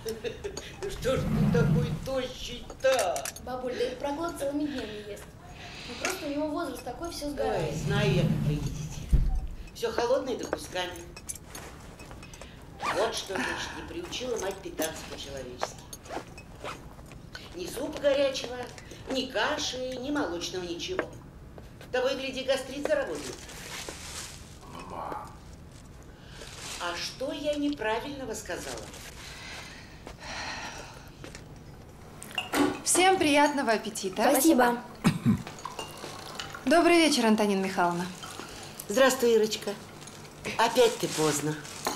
Ну что ж ты такой тощий-то? Бабуль, да их проглот целыми днями ест. Ну просто у него возраст такой, все сгорает. Ой, знаю я, как вы едите. Все холодное да кусками. Вот что, значит, не приучила мать питаться по-человечески. Ни супа горячего, ни каши, ни молочного, ничего. Того и гляди, гастрит заработает. Мама. А что я неправильного сказала? Всем приятного аппетита. Спасибо. Добрый вечер, Антонина Михайловна. Здравствуй, Ирочка. Опять ты поздно.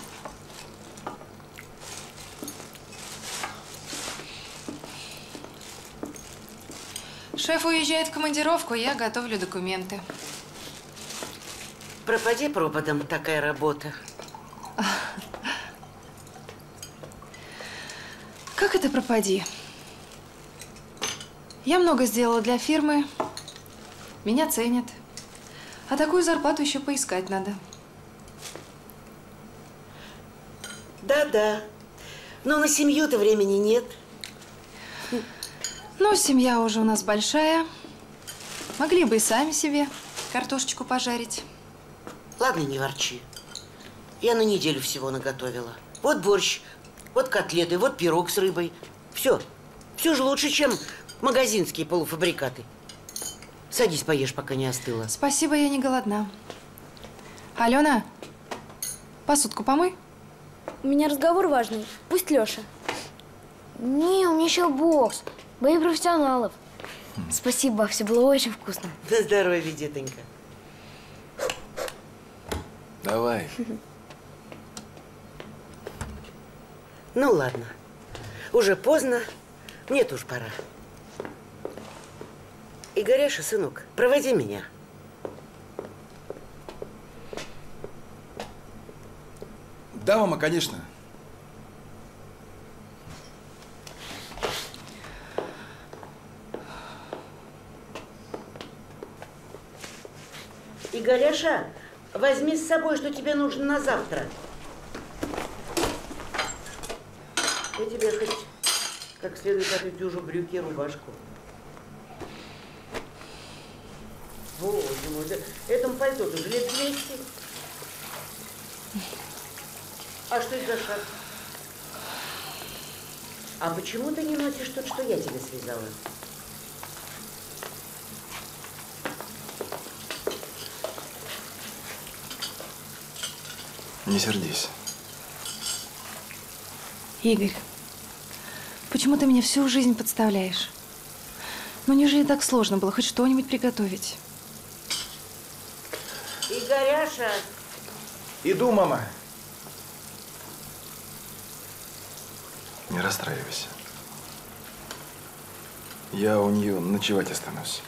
Шеф уезжает в командировку, я готовлю документы. Пропади пропадом такая работа. Как это пропади? Я много сделала для фирмы, меня ценят. А такую зарплату еще поискать надо. Да-да. Но на семью-то времени нет. Ну, семья уже у нас большая. Могли бы и сами себе картошечку пожарить. Ладно, не ворчи. Я на неделю всего наготовила. Вот борщ, вот котлеты, вот пирог с рыбой. Все. Все же лучше, чем магазинские полуфабрикаты. Садись, поешь, пока не остыла. Спасибо, я не голодна. Алена, посудку помой. У меня разговор важный. Пусть Леша. Не, у меня еще бокс. Бои профессионалов. Спасибо, все было очень вкусно. На здоровье, детонька. Давай. Ну, ладно. Уже поздно. Мне-то уж пора. Игоряша, сынок, проводи меня. Да, мама, конечно. Игоряша, возьми с собой, что тебе нужно на завтра. Я тебе хоть как следует отдюжу брюки и рубашку. Боже мой, этому пальто тоже лет 200. А что это за шаг? А почему ты не носишь тот, что я тебе связала? Не сердись. Игорь, почему ты меня всю жизнь подставляешь? Ну, неужели так сложно было хоть что-нибудь приготовить? Игоряша! Иду, мама. Не расстраивайся. Я у нее ночевать останусь.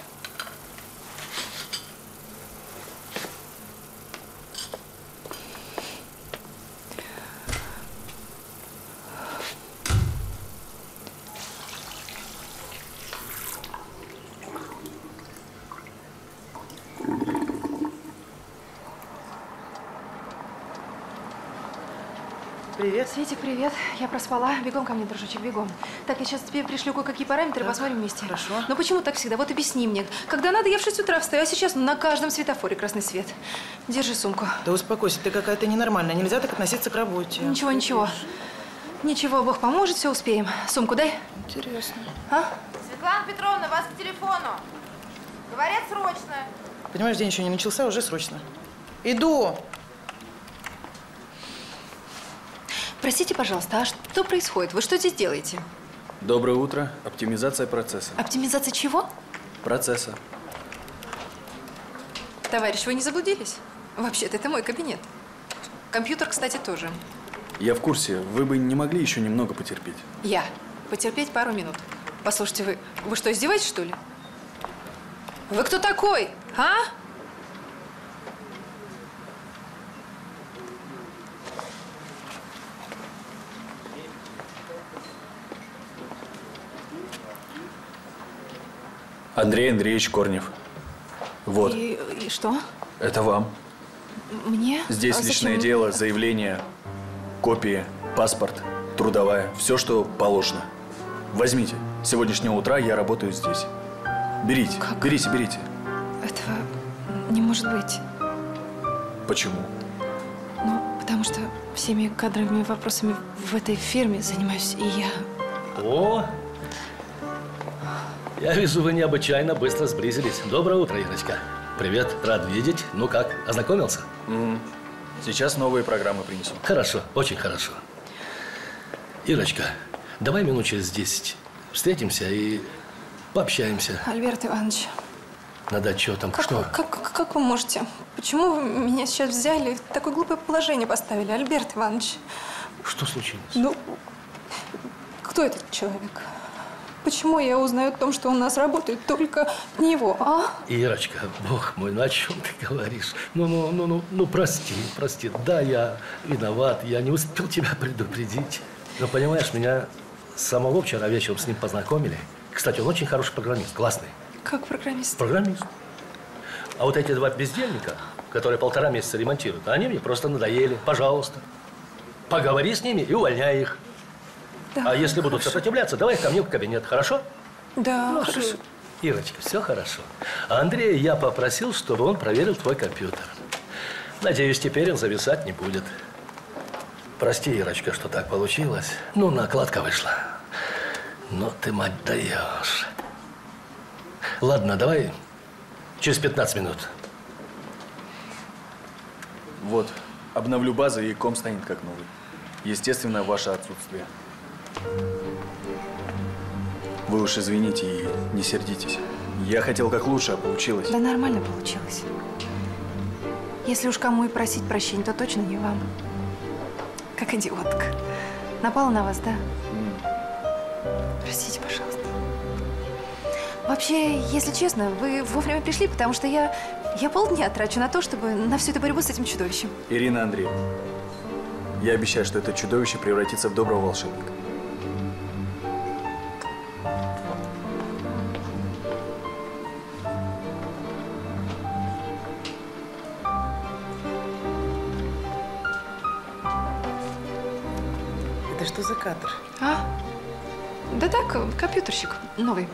Привет. Светик, привет. Я проспала. Бегом ко мне, дружочек, бегом. Так, я сейчас тебе пришлю кое-какие параметры, посмотрим вместе. Хорошо. Но почему так всегда? Вот объясни мне. Когда надо, я в 6 утра встаю, а сейчас на каждом светофоре красный свет. Держи сумку. Да успокойся, ты какая-то ненормальная. Нельзя так относиться к работе. Ничего, ничего. Ничего, Бог поможет, все успеем. Сумку дай. Интересно. А? Светлана Петровна, вас к телефону. Говорят, срочно. Понимаешь, день еще не начался, уже срочно. Иду. Простите, пожалуйста, а что происходит? Вы что здесь делаете? Доброе утро. Оптимизация процесса. Оптимизация чего? Процесса. Товарищ, вы не заблудились? Вообще-то это мой кабинет. Компьютер, кстати, тоже. Я в курсе. Вы бы не могли еще немного потерпеть? Я. Потерпеть пару минут. Послушайте, вы что, издеваетесь, что ли? Вы кто такой, а? Андрей Андреевич Корнев. Вот. И что? Это вам. Мне? Здесь А личное зачем? дело, заявление, копии, паспорт, трудовая, все, что положено. Возьмите. С сегодняшнего утра я работаю здесь. Берите, Как? берите, берите. Этого не может быть. Почему? Ну, потому что всеми кадровыми вопросами в этой фирме занимаюсь и я. О! Я вижу, вы необычайно быстро сблизились. Доброе утро, Ирочка. Привет, рад видеть. Ну как, ознакомился? Сейчас новые программы принесу. Хорошо, очень хорошо. Ирочка, давай минут через 10 встретимся и пообщаемся Альберт Иванович, над отчетом. как, Что? как вы можете? Почему вы меня сейчас взяли и в такое глупое положение поставили, Альберт Иванович? Что случилось? Ну, кто этот человек? Почему я узнаю о том, что у нас работает только от него, а? Ирочка, бог мой, ну о чем ты говоришь? Ну, прости. Да, я виноват, я не успел тебя предупредить. Но, понимаешь, меня с самого вчера вечером с ним познакомили. Кстати, он очень хороший программист, классный. Как программист? Программист. А вот эти два бездельника, которые 1,5 месяца ремонтируют, они мне просто надоели. Пожалуйста, поговори с ними и увольняй их. Да, А если будут сопротивляться, давай ко мне в кабинет, хорошо? Да, Ну, хорошо. Ирочка, все хорошо. А Андрея я попросил, чтобы он проверил твой компьютер. Надеюсь, теперь он зависать не будет. Прости, Ирочка, что так получилось. Ну, накладка вышла. Но ты, мать, даешь. Ладно, давай через 15 минут. Вот, обновлю базы, и ком станет как новый. Естественно, ваше отсутствие. Вы уж извините и не сердитесь. Я хотел как лучше, а получилось. Да нормально получилось. Если уж кому и просить прощения, то точно не вам. Как идиотка. Напала на вас, да? Простите, пожалуйста. Вообще, если честно, вы вовремя пришли, потому что я полдня трачу на то, чтобы на всю эту борьбу с этим чудовищем. Ирина Андреевна, я обещаю, что это чудовище превратится в доброго волшебника. Это что за кадр? А? Да так, компьютерщик новый.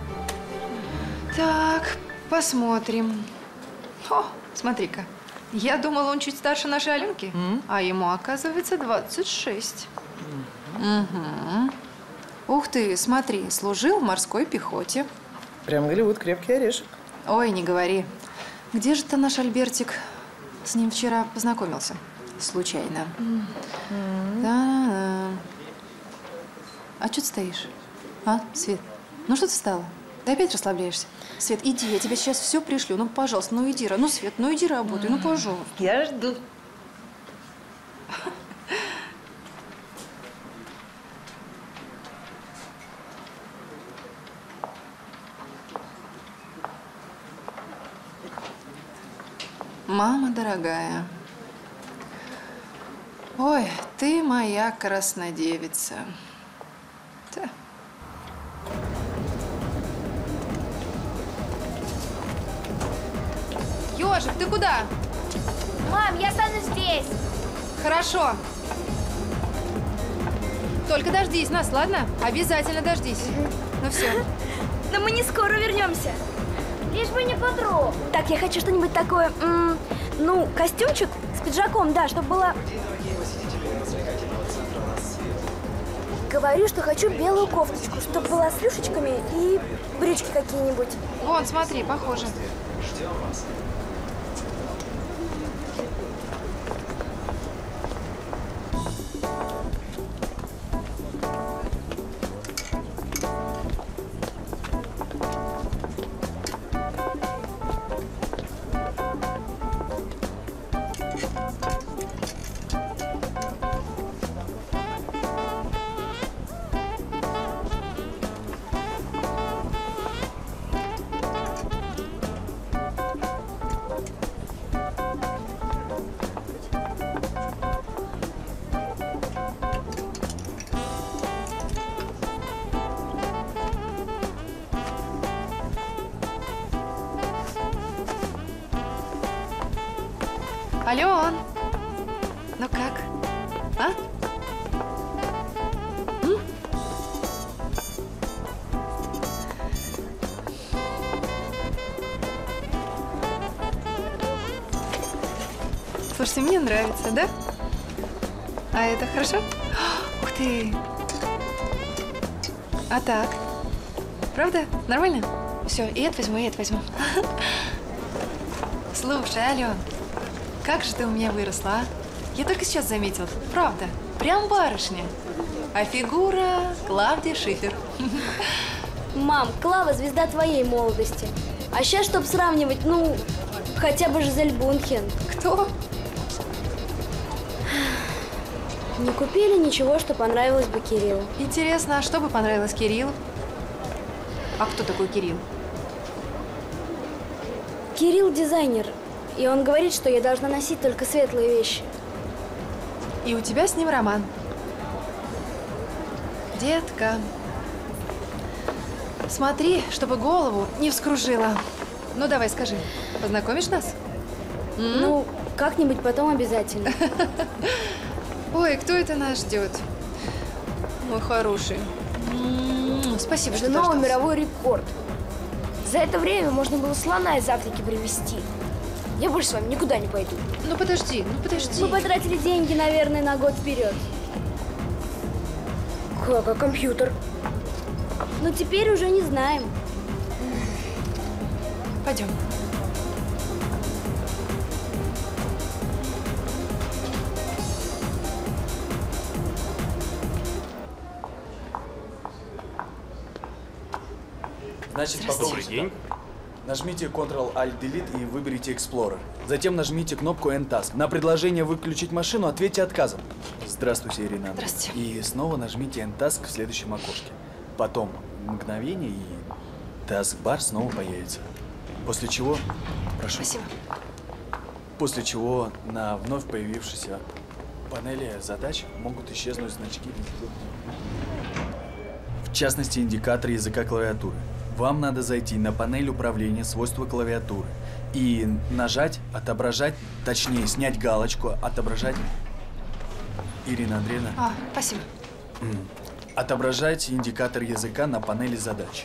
Так, посмотрим. О, смотри-ка. Я думала, он чуть старше нашей Аленки, а ему, оказывается, 26. Угу. Ух ты, смотри, служил в морской пехоте. Прям Голливуд, крепкий орешек. Ой, не говори. Где же-то наш Альбертик? С ним вчера познакомился. Случайно. Да. А что ты стоишь? А, Свет? Ну что ты встала? Ты опять расслабляешься? Свет, иди, я тебе сейчас все пришлю. Ну, пожалуйста, ну иди, ну, Свет, ну иди работай, ну, пожалуйста. Я жду. Мама дорогая. Ой, ты моя краснодевица. Да. Ёжик, ты куда? Мам, я останусь здесь. Хорошо. Только дождись нас, ладно? Обязательно дождись. Ну все. Но мы не скоро вернемся. Лишь бы не подров. Так, я хочу что-нибудь такое, ну, костюмчик с пиджаком, да, чтобы было... Говорю, что хочу белую кофточку, чтобы была с рюшечками и брючки какие-нибудь. Вон, смотри, похоже. Ален, ну как? А? Слушайте, мне нравится, да? А это хорошо? Ух ты! А так? Правда? Нормально? Все, и это возьму, и это возьму. Слушай, Ален, как же ты у меня выросла, а? Я только сейчас заметила. Правда, прям барышня. А фигура Клавдия Шифер. Мам, Клава – звезда твоей молодости. А сейчас, чтобы сравнивать, ну, хотя бы Жизель Бунхен. Кто? Не купили ничего, что понравилось бы Кириллу. Интересно, а что бы понравилось Кириллу? А кто такой Кирилл? Кирилл – дизайнер, и он говорит, что я должна носить только светлые вещи. И у тебя с ним роман. Детка, смотри, чтобы голову не вскружила. Ну, давай, скажи, познакомишь нас? Ну, как-нибудь потом обязательно. Ой, кто это нас ждет? Мой хороший. Спасибо, что Это новый дождался. мировой рекорд. За это время можно было слона из Африки привезти. Я больше с вами никуда не пойду. Ну, подожди, ну, подожди. Мы потратили деньги, наверное, на год вперед. Как, а компьютер? Ну, теперь уже не знаем. Пойдем. Значит, Добрый день. Нажмите Ctrl-Alt-Delete и выберите Explorer. Затем нажмите кнопку N-Task. На предложение «Выключить машину» ответьте отказом. Здравствуйте, Ирина. Здравствуйте. И снова нажмите N-Task в следующем окошке. Потом мгновение, и Taskbar снова появится. После чего... Прошу. Спасибо. После чего на вновь появившейся панели задач могут исчезнуть значки. В частности, индикатор языка клавиатуры. Вам надо зайти на панель управления «Свойства клавиатуры» и нажать «Отображать», точнее, снять галочку «Отображать». Ирина Андреевна. Спасибо. Отображать индикатор языка на панели задач.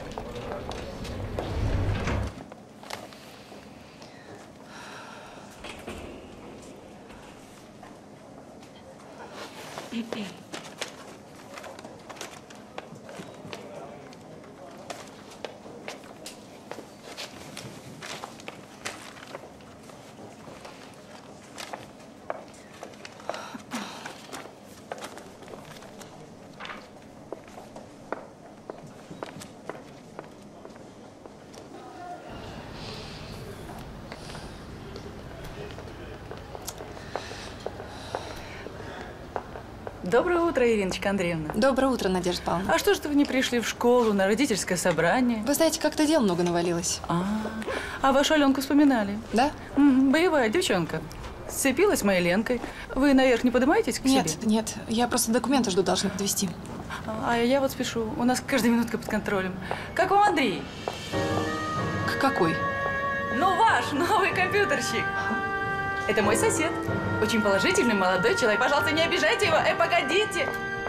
Доброе утро, Ириночка Андреевна. Доброе утро, Надежда Павловна. А что ж вы не пришли в школу, на родительское собрание? Вы знаете, как-то дел много навалилось. А вашу Аленку вспоминали? Да? Боевая девчонка. Сцепилась с моей Ленкой. Вы наверх не поднимаетесь к себе? Нет. Я просто документы жду, должны подвезти. А я вот спешу. У нас каждая минутка под контролем. Как вам Андрей? Какой? Ну, ваш новый компьютерщик. Это мой сосед. Очень положительный молодой человек. Пожалуйста, не обижайте его. Погодите.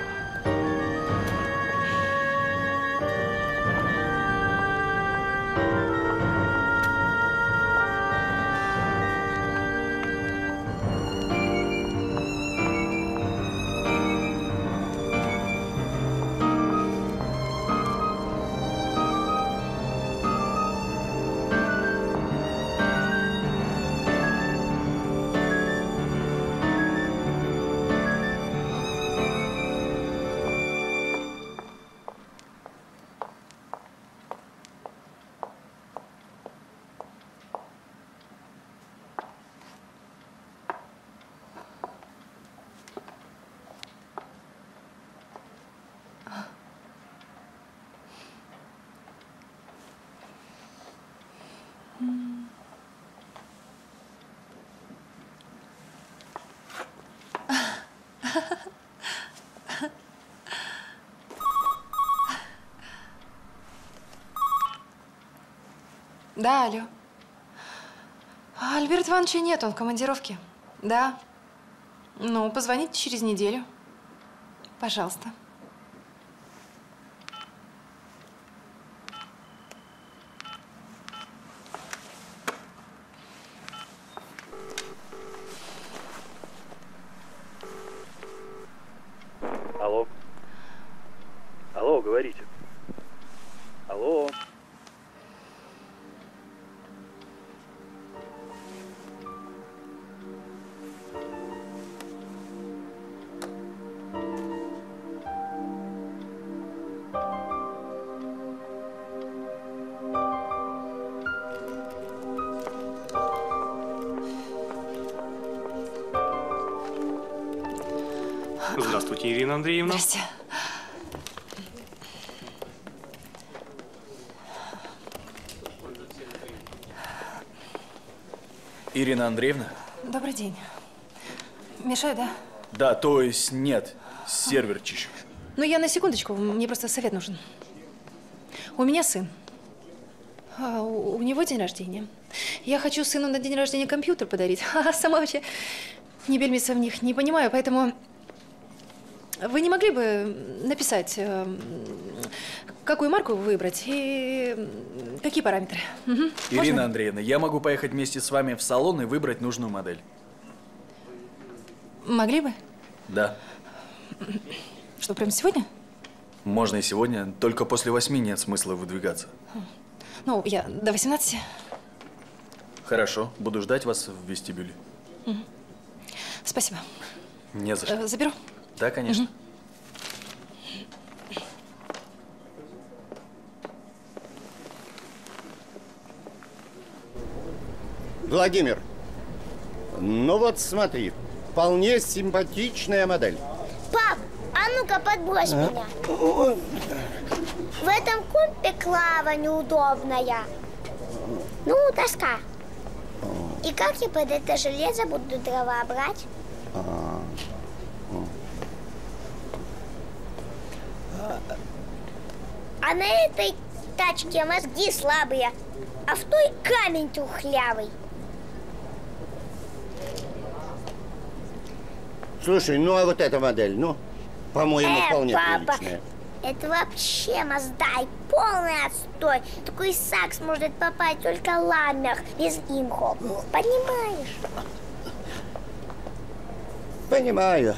Да, алло. Альберта Ивановича нет, он в командировке. Да. Ну, позвоните через неделю. Пожалуйста. говорите. Алло. Здравствуйте, Ирина Андреевна. Здрасте. Ирина Андреевна? Добрый день. Мешаю, да? Да, то есть нет, сервер чищу. Ну, я на секундочку, мне просто совет нужен. У меня сын. У него день рождения. Я хочу сыну на день рождения компьютер подарить. А сама вообще не бельмиться в них не понимаю, поэтому вы не могли бы написать, какую марку выбрать и какие параметры? Угу. Ирина Можно? Андреевна, я могу поехать вместе с вами в салон и выбрать нужную модель. Могли бы? Да. Что, прямо сегодня? Можно и сегодня, только после 8 нет смысла выдвигаться. Ну, я до 18. Хорошо, буду ждать вас в вестибюле. Угу. Спасибо. Не за что. Заберу? Да, конечно. Владимир, ну вот смотри, вполне симпатичная модель. Пап, а ну-ка подбрось меня. В этом компе клава неудобная. Ну, доска. И как я под это железо буду дрова брать? А на этой тачке мозги слабые, а в той камень трухлявый. Слушай, ну а вот эта модель, ну, по-моему, вполне папа, приличная. это вообще моздай, полный отстой. Такой сакс может попасть только ламях, без имхо. Понимаешь? Понимаю.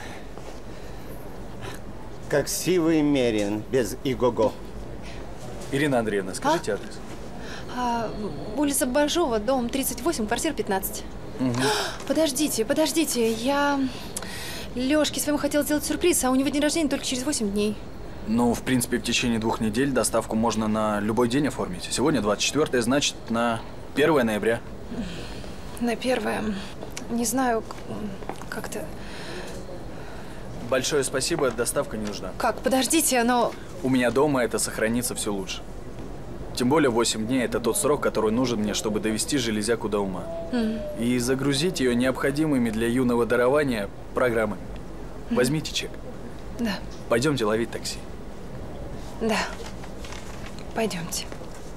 Как сивый мерин, без игого. Ирина Андреевна, скажите адрес. Улица Большого, дом 38, квартира 15. Угу. Подождите, я Лёшке своему хотела сделать сюрприз, а у него день рождения только через 8 дней. Ну, в принципе, в течение 2 недель доставку можно на любой день оформить. Сегодня 24-е, значит, на 1 ноября. На 1. Не знаю, как-то… Большое спасибо, доставка не нужна. Как? Подождите, но… У меня дома это сохранится все лучше. Тем более 8 дней – это тот срок, который нужен мне, чтобы довести железяку до ума. И загрузить ее необходимыми для юного дарования программами. Возьмите чек. Да. Пойдемте ловить такси. Да. Пойдемте.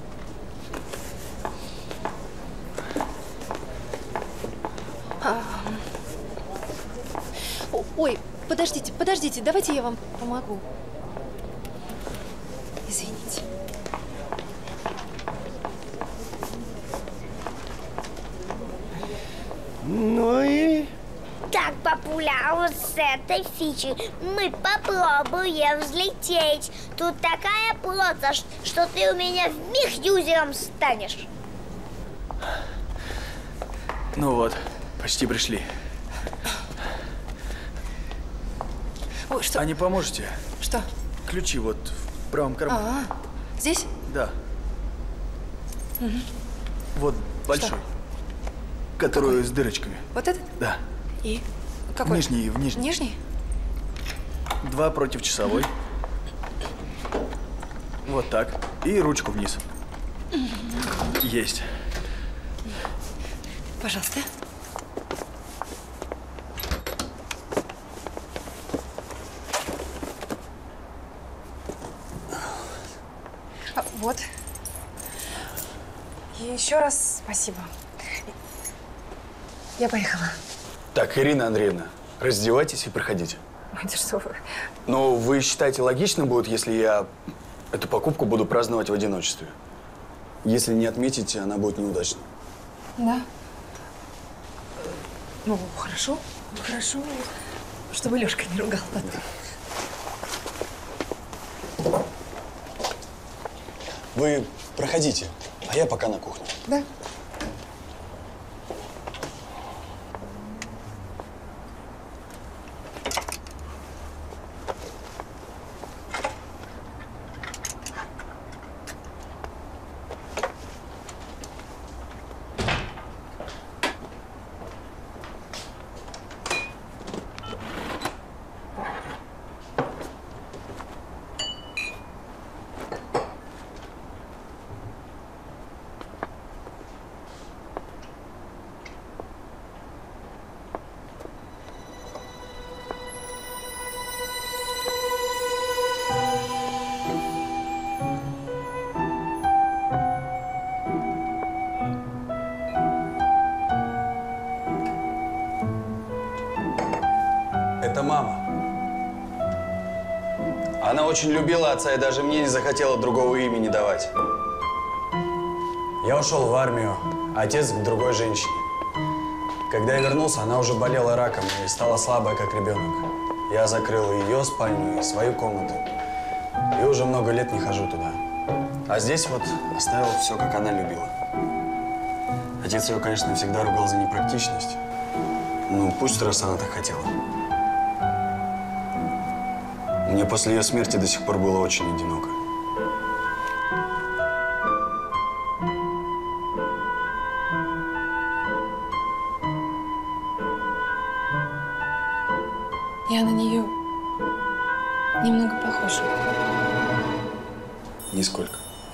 Ой, подождите, давайте я вам помогу. Извините. Ну и… Так, папуля, а вот с этой фичей мы попробуем взлететь. Тут такая проца, что ты у меня вмиг юзером станешь. Ну вот, почти пришли. Ой, что? А не поможете? Что? Ключи вот в правом кармане. Здесь? Да. Угу. Вот большой. Что? Который Какой? с дырочками. Вот этот? Да. И? Какой? Нижний, в нижний. Нижний? 2 против часовой. Вот так. И ручку вниз. Есть. Пожалуйста. Вот. И еще раз спасибо. Я поехала. Так, Ирина Андреевна, раздевайтесь и проходите. Это что вы? Но вы считаете логичным будет, если я эту покупку буду праздновать в одиночестве? Если не отметите, она будет неудачной. Да. Ну, хорошо. Хорошо. Чтобы Лёшка не ругал потом. Вы проходите, а я пока на кухне. Да. Это мама. Она очень любила отца и даже мне не захотела другого имени давать. Я ушел в армию, а отец к другой женщине. Когда я вернулся, она уже болела раком и стала слабая, как ребенок. Я закрыл ее спальню и свою комнату. И уже много лет не хожу туда. А здесь вот оставил все, как она любила. Отец ее, конечно, всегда ругал за непрактичность. Ну, пусть, раз она так хотела. Мне после ее смерти до сих пор было очень одиноко. Я на нее немного похожа. Нисколько.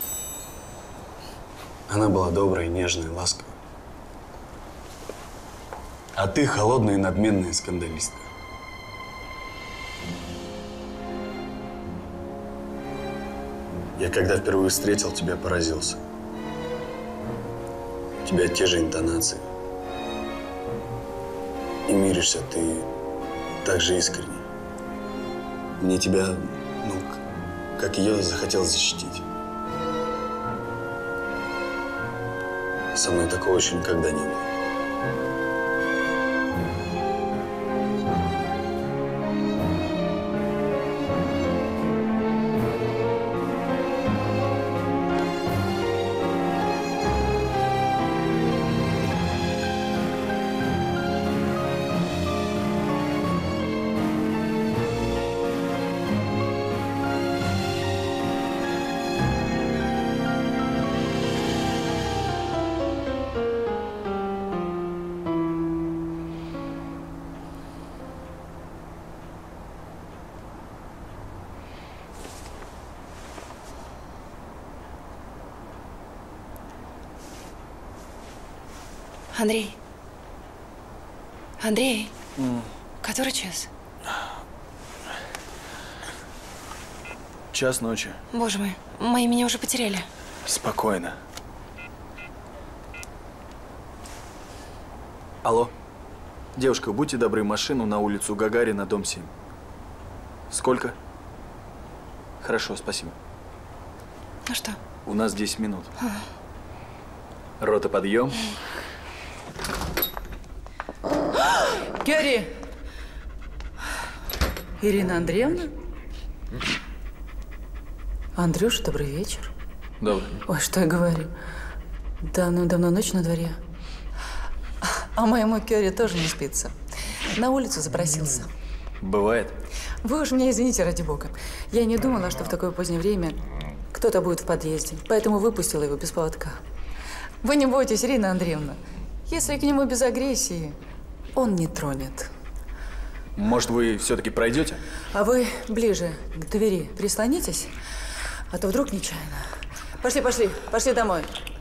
Она была доброй, нежной, ласковой. А ты холодная и надменная скандалистка. Я когда впервые встретил тебя, поразился. У тебя те же интонации. И миришься ты так же искренне. Мне тебя, ну, как ее, захотелось защитить. Со мной такого еще никогда не было. Андрей. Андрей. Который час? Час ночи. Боже мой, мои меня уже потеряли. Спокойно. Алло. Девушка, будьте добры, машину на улицу Гагарина, дом 7. Сколько? Хорошо, спасибо. Ну что? У нас 10 минут. Рота, подъем. Кэрри! Ирина Андреевна? Андрюша, добрый вечер. Добрый. Ой, что я говорю. Давно ночь на дворе. А моему Кэрри тоже не спится. На улицу запросился. Бывает. Вы уж меня извините, ради бога. Я не думала, что в такое позднее время кто-то будет в подъезде, поэтому выпустила его без поводка. Вы не бойтесь, Ирина Андреевна. Если к нему без агрессии, он не тронет. Может, вы все-таки пройдете? А вы ближе к двери прислонитесь, а то вдруг нечаянно. Пошли домой.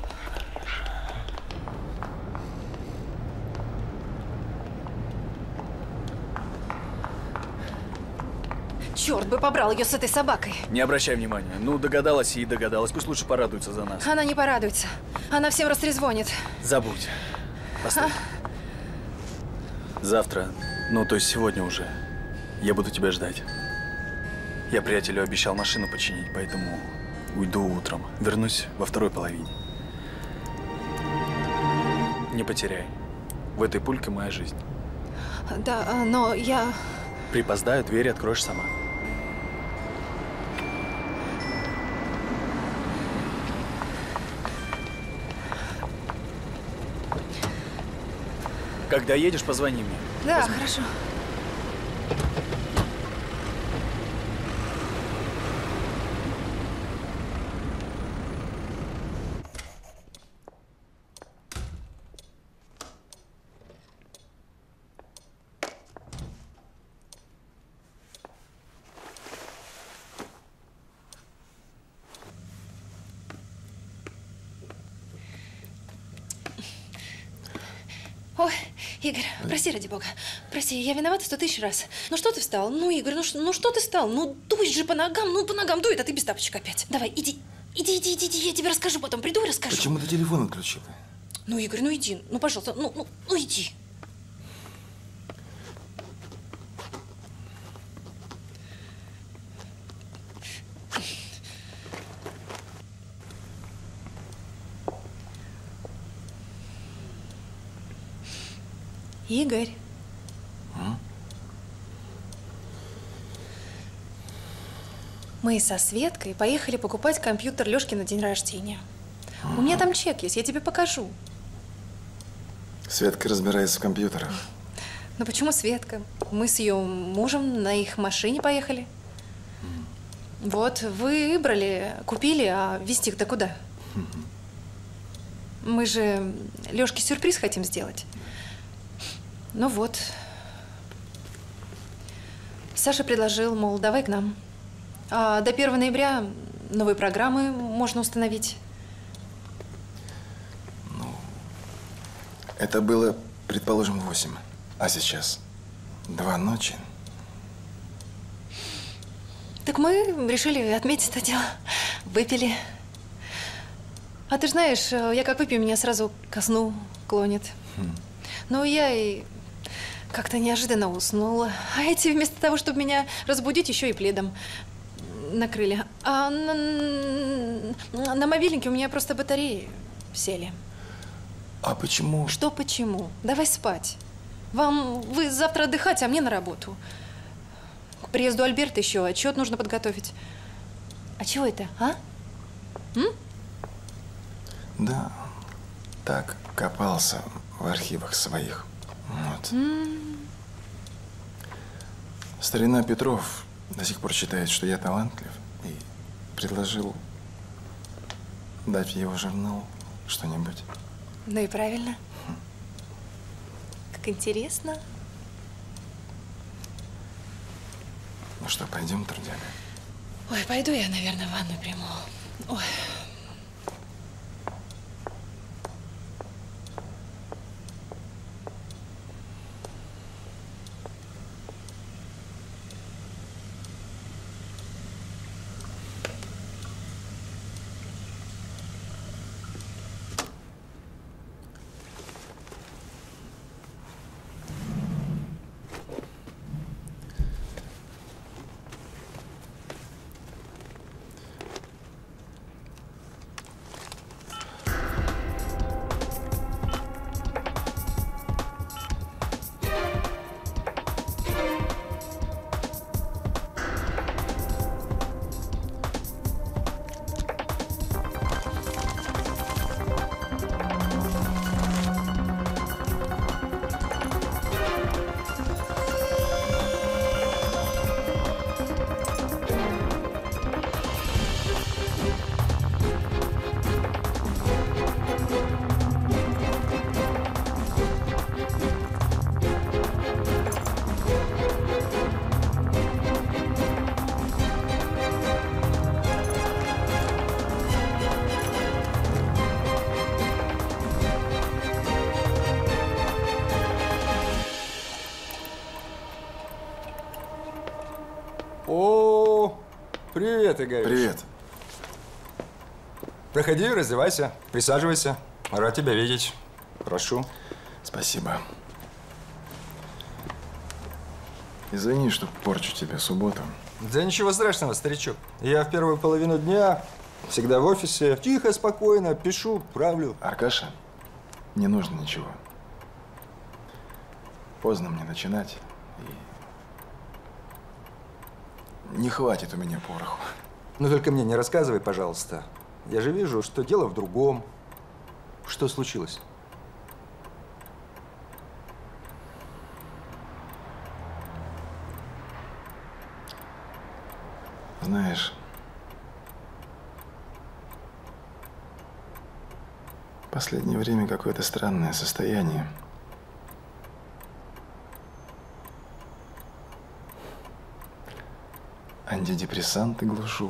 Черт бы побрал ее с этой собакой. Не обращай внимания. Ну, догадалась и догадалась. Пусть лучше порадуется за нас. Она не порадуется. Она всем растрезвонит. Забудь. Постой. Завтра, ну, то есть сегодня уже, я буду тебя ждать. Я приятелю обещал машину починить, поэтому уйду утром. Вернусь во второй половине. Не потеряй. В этой пульке моя жизнь. Да, но я… Припоздаю, дверь откроешь сама. Когда едешь, позвони мне. Да, хорошо. Ой, Игорь, прости, ради бога. Прости, я виновата 100 000 раз. Ну что ты встал? Ну, Игорь, ну что ты встал? Ну, дуй же по ногам дует, а ты без тапочек опять. Давай, иди, я тебе расскажу потом. Приду и расскажу. Почему ты телефон отключила? Ну, Игорь, ну иди, ну, пожалуйста, ну иди. Игорь. Мы со Светкой поехали покупать компьютер Лёшке на день рождения. У меня там чек есть, я тебе покажу. Светка разбирается в компьютерах. Ну почему Светка? Мы с ее мужем на их машине поехали. Вот, выбрали, купили, а везти-то куда? Мы же Лёшке сюрприз хотим сделать. Ну вот. Саша предложил, мол, давай к нам. А до 1 ноября новые программы можно установить. Ну, это было, предположим, 8. А сейчас 2 ночи. Так мы решили отметить это дело. Выпили. А ты ж знаешь, я как выпью, меня сразу ко сну клонит. Ну, я и как-то неожиданно уснула. А эти вместо того, чтобы меня разбудить, еще и пледом накрыли. А на мобильнике у меня просто батареи сели. А почему? Что почему? Давай спать. Вы завтра отдыхать, а мне на работу. К приезду Альберта еще отчет нужно подготовить. А чего это, а? Да, так, копался в архивах своих. Вот. Старина Петров до сих пор считает, что я талантлив, и предложил дать в его журнал что-нибудь. Ну и правильно. Как интересно. Ну что, пойдем, трудяга? Ой, пойду я, наверное, ванну приму. Ой. О, привет, Игорь. Привет. Проходи, раздевайся, присаживайся. Рад тебя видеть. Прошу. Спасибо. Извини, что порчу тебе субботу. Да ничего страшного, старичок. Я в первую половину дня всегда в офисе. Тихо, спокойно, пишу, правлю. Аркаша, не нужно ничего. Поздно мне начинать. И не хватит у меня пороху. Ну только мне не рассказывай, пожалуйста. Я же вижу, что дело в другом. Что случилось? Знаешь, в последнее время какое-то странное состояние. Антидепрессанты глушу.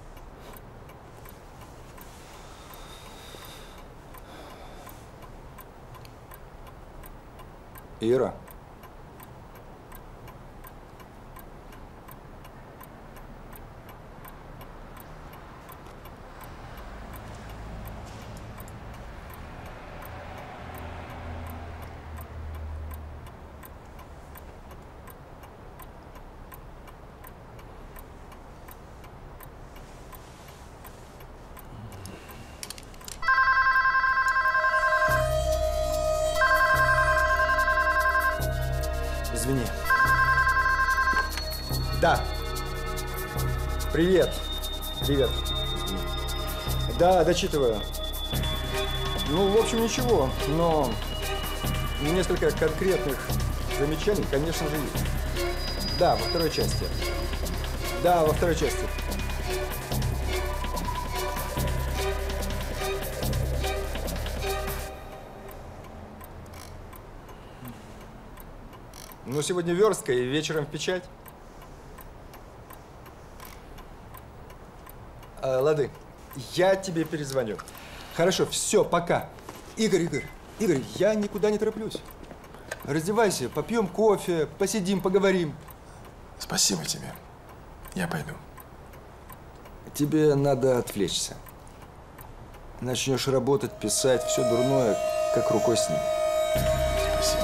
Ира. Извини. Да. Привет. Привет. Извини. Да, дочитываю. Ну, в общем, ничего, но несколько конкретных замечаний, конечно же, есть. Да, во второй части. Да, во второй части. Ну, сегодня верстка и вечером в печать. Лады, я тебе перезвоню. Хорошо, все, пока. Игорь, я никуда не тороплюсь. Раздевайся, попьем кофе, посидим, поговорим. Спасибо тебе. Я пойду. Тебе надо отвлечься. Начнешь работать, писать, все дурное, как рукой снимет. Спасибо.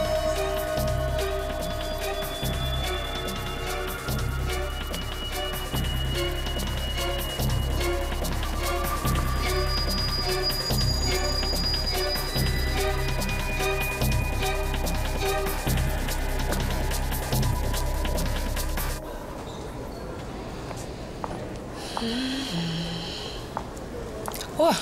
О!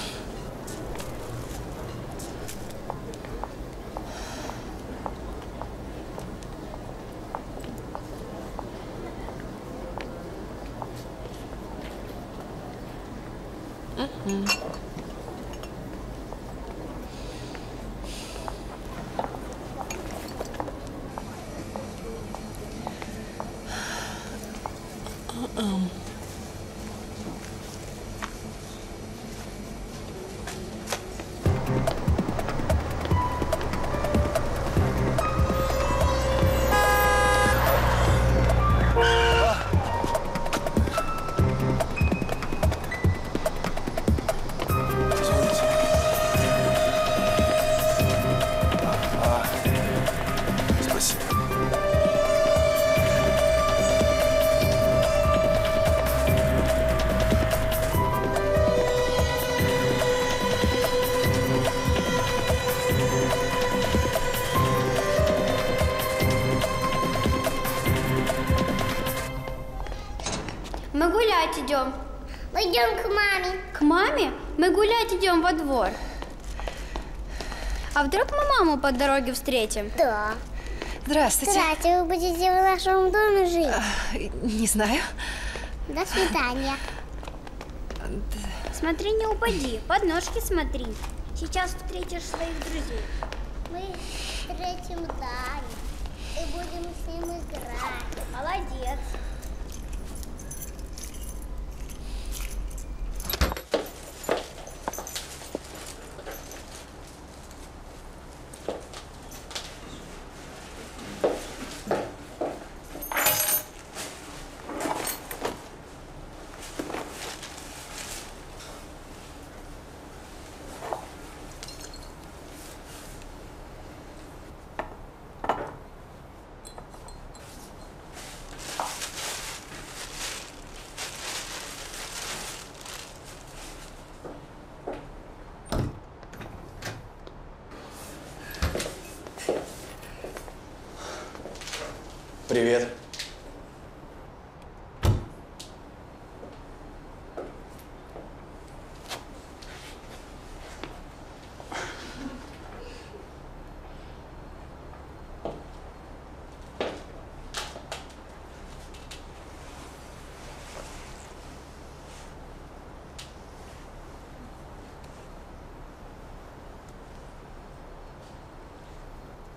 Мы гулять идем. Мы идем к маме. К маме? Мы гулять идем во двор. А вдруг мы маму по дороге встретим? Да. Здравствуйте. Здравствуйте, вы будете в нашем доме жить? Не знаю. До свидания. Смотри, не упади, под ножки смотри. Сейчас встретишь своих друзей. Мы встретим Даню и будем с ним играть. Молодец. Привет.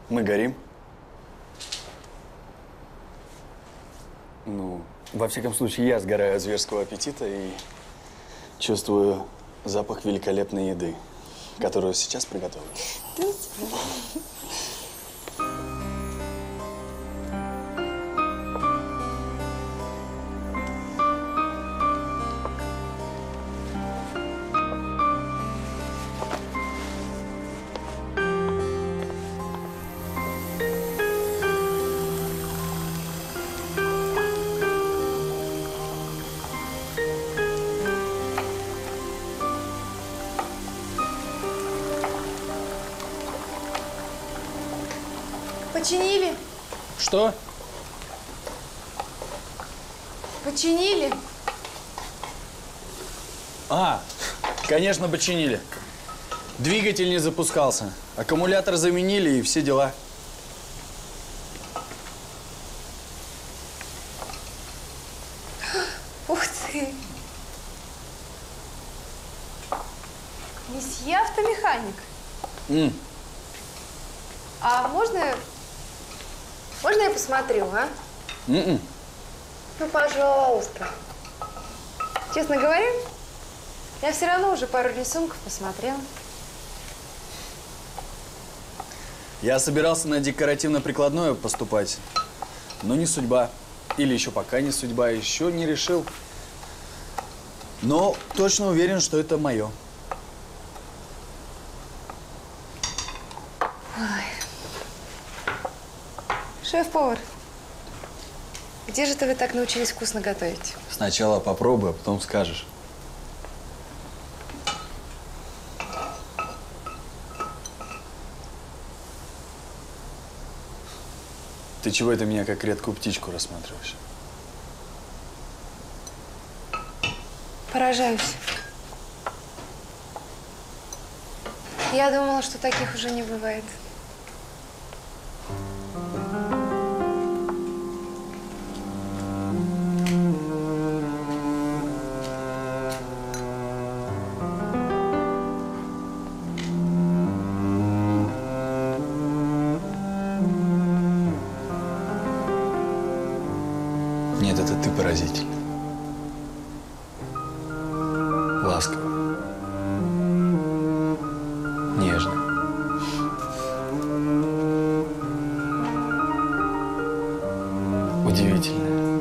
Мы горим? Ну, во всяком случае, я сгораю от зверского аппетита и чувствую запах великолепной еды, которую сейчас приготовлю. Починили? Что? Починили? А, конечно, починили. Двигатель не запускался. Аккумулятор заменили и все дела. Ух ты! Месье автомеханик. А можно я посмотрю, а? Ну, пожалуйста. Честно говоря, я все равно уже пару рисунков посмотрела. Я собирался на декоративно-прикладное поступать, но не судьба. Или еще пока не судьба, еще не решил. Но точно уверен, что это мое. Шеф-повар, где же вы так научились вкусно готовить? Сначала попробуй, а потом скажешь. Ты чего это меня как редкую птичку рассматриваешь? Поражаюсь. Я думала, что таких уже не бывает. Нет, это ты поразительный. Ласковый. Нежный. Удивительный.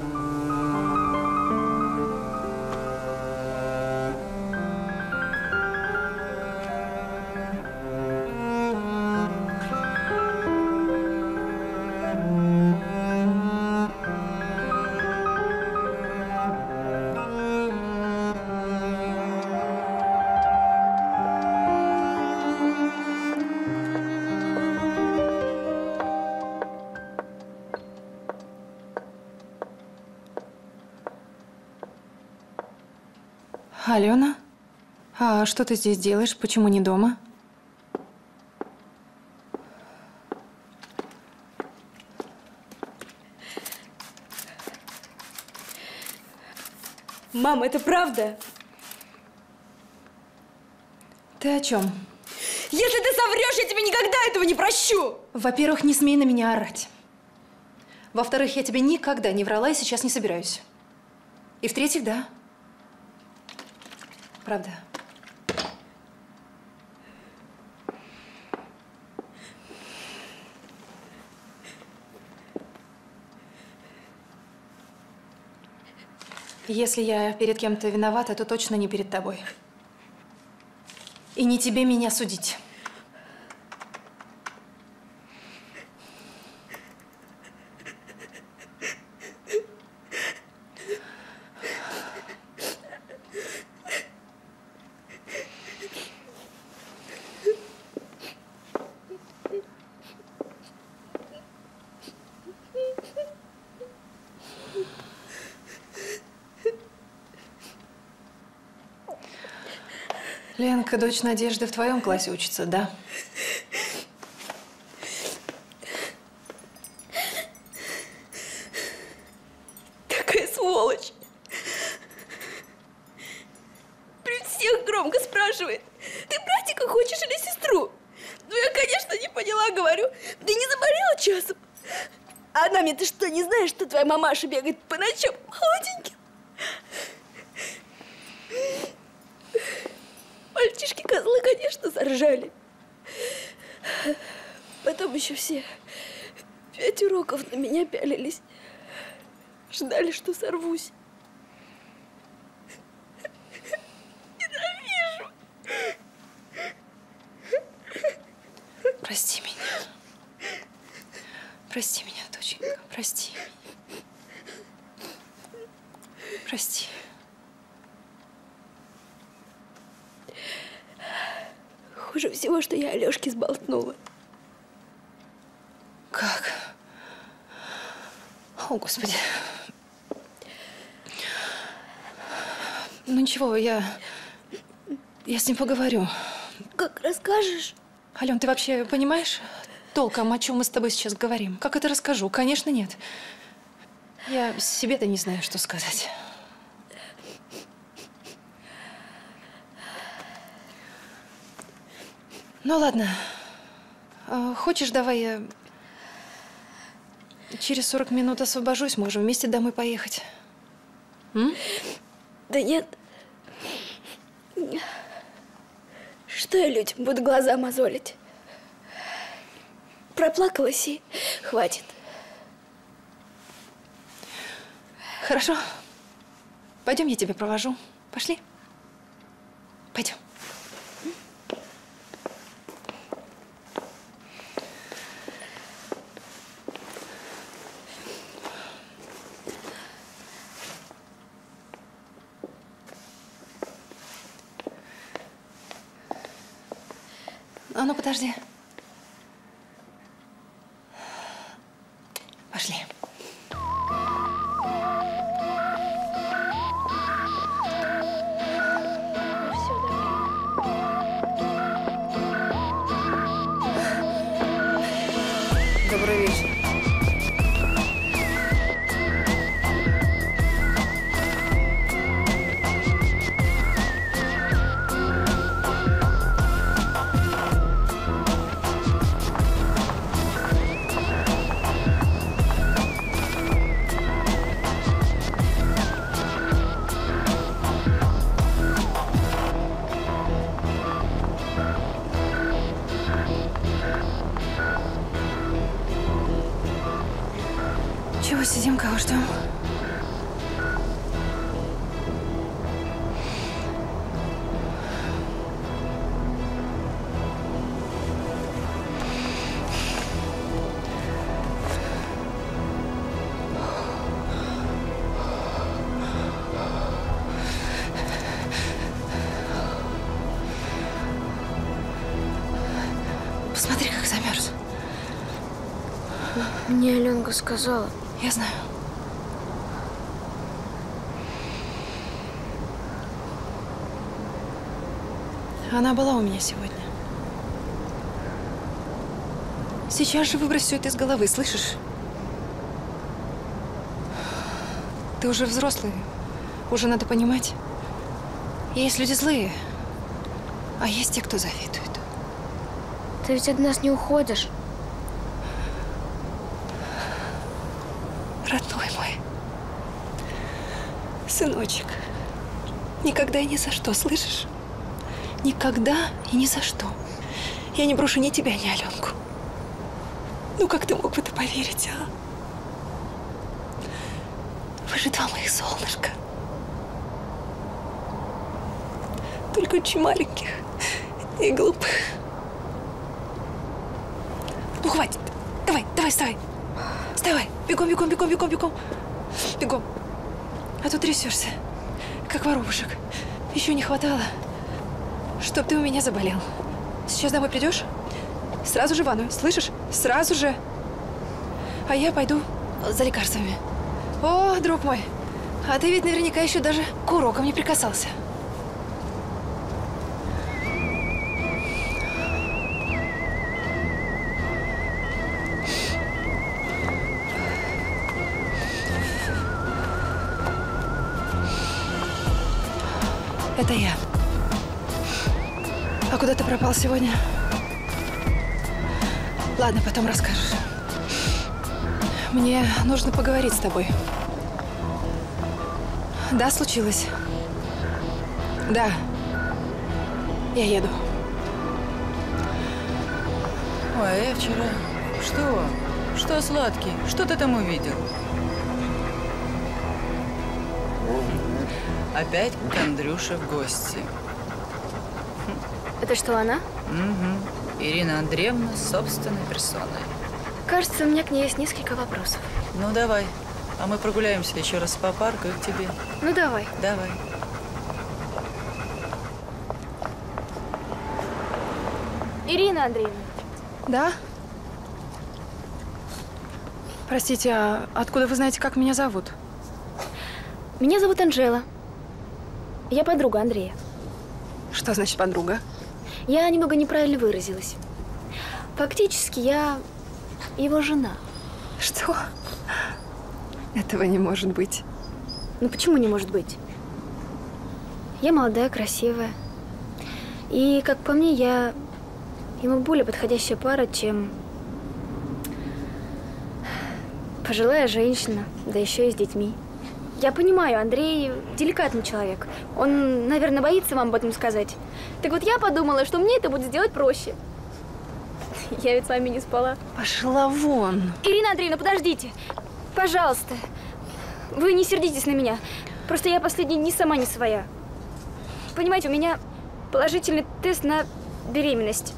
Алена, а что ты здесь делаешь? Почему не дома? Мам, это правда? Ты о чем? Если ты соврешь, я тебе никогда этого не прощу! Во-первых, не смей на меня орать. Во-вторых, я тебе никогда не врала и сейчас не собираюсь. И в-третьих, да. Правда. Если я перед кем-то виновата, то точно не перед тобой. И не тебе меня судить. Ленка, дочь Надежды, в твоем классе учится, да? Такая сволочь. При всех громко спрашивает, ты братика хочешь или сестру? Ну, я, конечно, не поняла, говорю. Ты не заболела часом? А она мне, ты что, не знаешь, что твоя мамаша бегает по ночам холодненьким? Мальчишки-козлы, конечно, заржали. Потом еще все 5 уроков на меня пялились. Ждали, что сорвусь. Ненавижу. Прости меня. Прости меня, доченька. Прости меня. Прости. Хуже всего, что я Алёшке сболтнула. Как? О, Господи. Ну ничего, я с ним поговорю. Как расскажешь? Алён, ты вообще понимаешь толком, о чем мы с тобой сейчас говорим? Как это расскажу? Конечно, нет. Я себе-то не знаю, что сказать. Ну ладно. Хочешь, давай я через 40 минут освобожусь, можем вместе домой поехать. М? Да нет. Что я людям буду глаза мозолить? Проплакалась и хватит. Хорошо. Пойдем, я тебя провожу. Пошли? Пойдем. А ну, подожди. Пошли. Добрый вечер. Чего сидим, кого ждем? Посмотри, как замерз. Мне Аленка сказала. Я знаю. Она была у меня сегодня. Сейчас же выбрось все это из головы, слышишь? Ты уже взрослый, уже надо понимать. Есть люди злые, а есть те, кто завидует. Ты ведь от нас не уходишь. Родной мой, сыночек, никогда и ни за что, слышишь? Никогда и ни за что. Я не брошу ни тебя, ни Аленку. Ну как ты мог в это поверить, а? Вы же два моих солнышка. Только очень маленьких и глупых. Ну хватит. Давай, вставай. Вставай. Бегом. Бегом. А то трясешься, как воробушек. Еще не хватало, чтоб ты у меня заболел. Сейчас домой придешь? Сразу же в ванную, слышишь? Сразу же. А я пойду за лекарствами. О, друг мой, а ты ведь наверняка еще даже к урокам не прикасался. Это я. А куда ты пропал сегодня? Ладно, потом расскажешь. Мне нужно поговорить с тобой. Да, случилось. Да. Я еду. Ой, я вчера… Что? Что, сладкий? Что ты там увидел? Опять к Андрюше в гости. Это что, она? Угу. Ирина Андреевна с собственной персоной. Кажется, у меня к ней есть несколько вопросов. Ну, давай. А мы прогуляемся еще раз по парку и к тебе. Ну, давай. Давай. Ирина Андреевна. Да? Простите, а откуда вы знаете, как меня зовут? Меня зовут Анжела. Я подруга Андрея. Что значит подруга? Я немного неправильно выразилась. Фактически, я его жена. Что? Этого не может быть. Ну почему не может быть? Я молодая, красивая. И, как по мне, я ему более подходящая пара, чем пожилая женщина, да еще и с детьми. Я понимаю, Андрей деликатный человек. Он, наверное, боится вам об этом сказать. Так вот, я подумала, что мне это будет сделать проще. Я ведь с вами не спала. Пошла вон. Ирина Андреевна, подождите. Пожалуйста. Вы не сердитесь на меня. Просто я последние дни сама не своя. Понимаете, у меня положительный тест на беременность.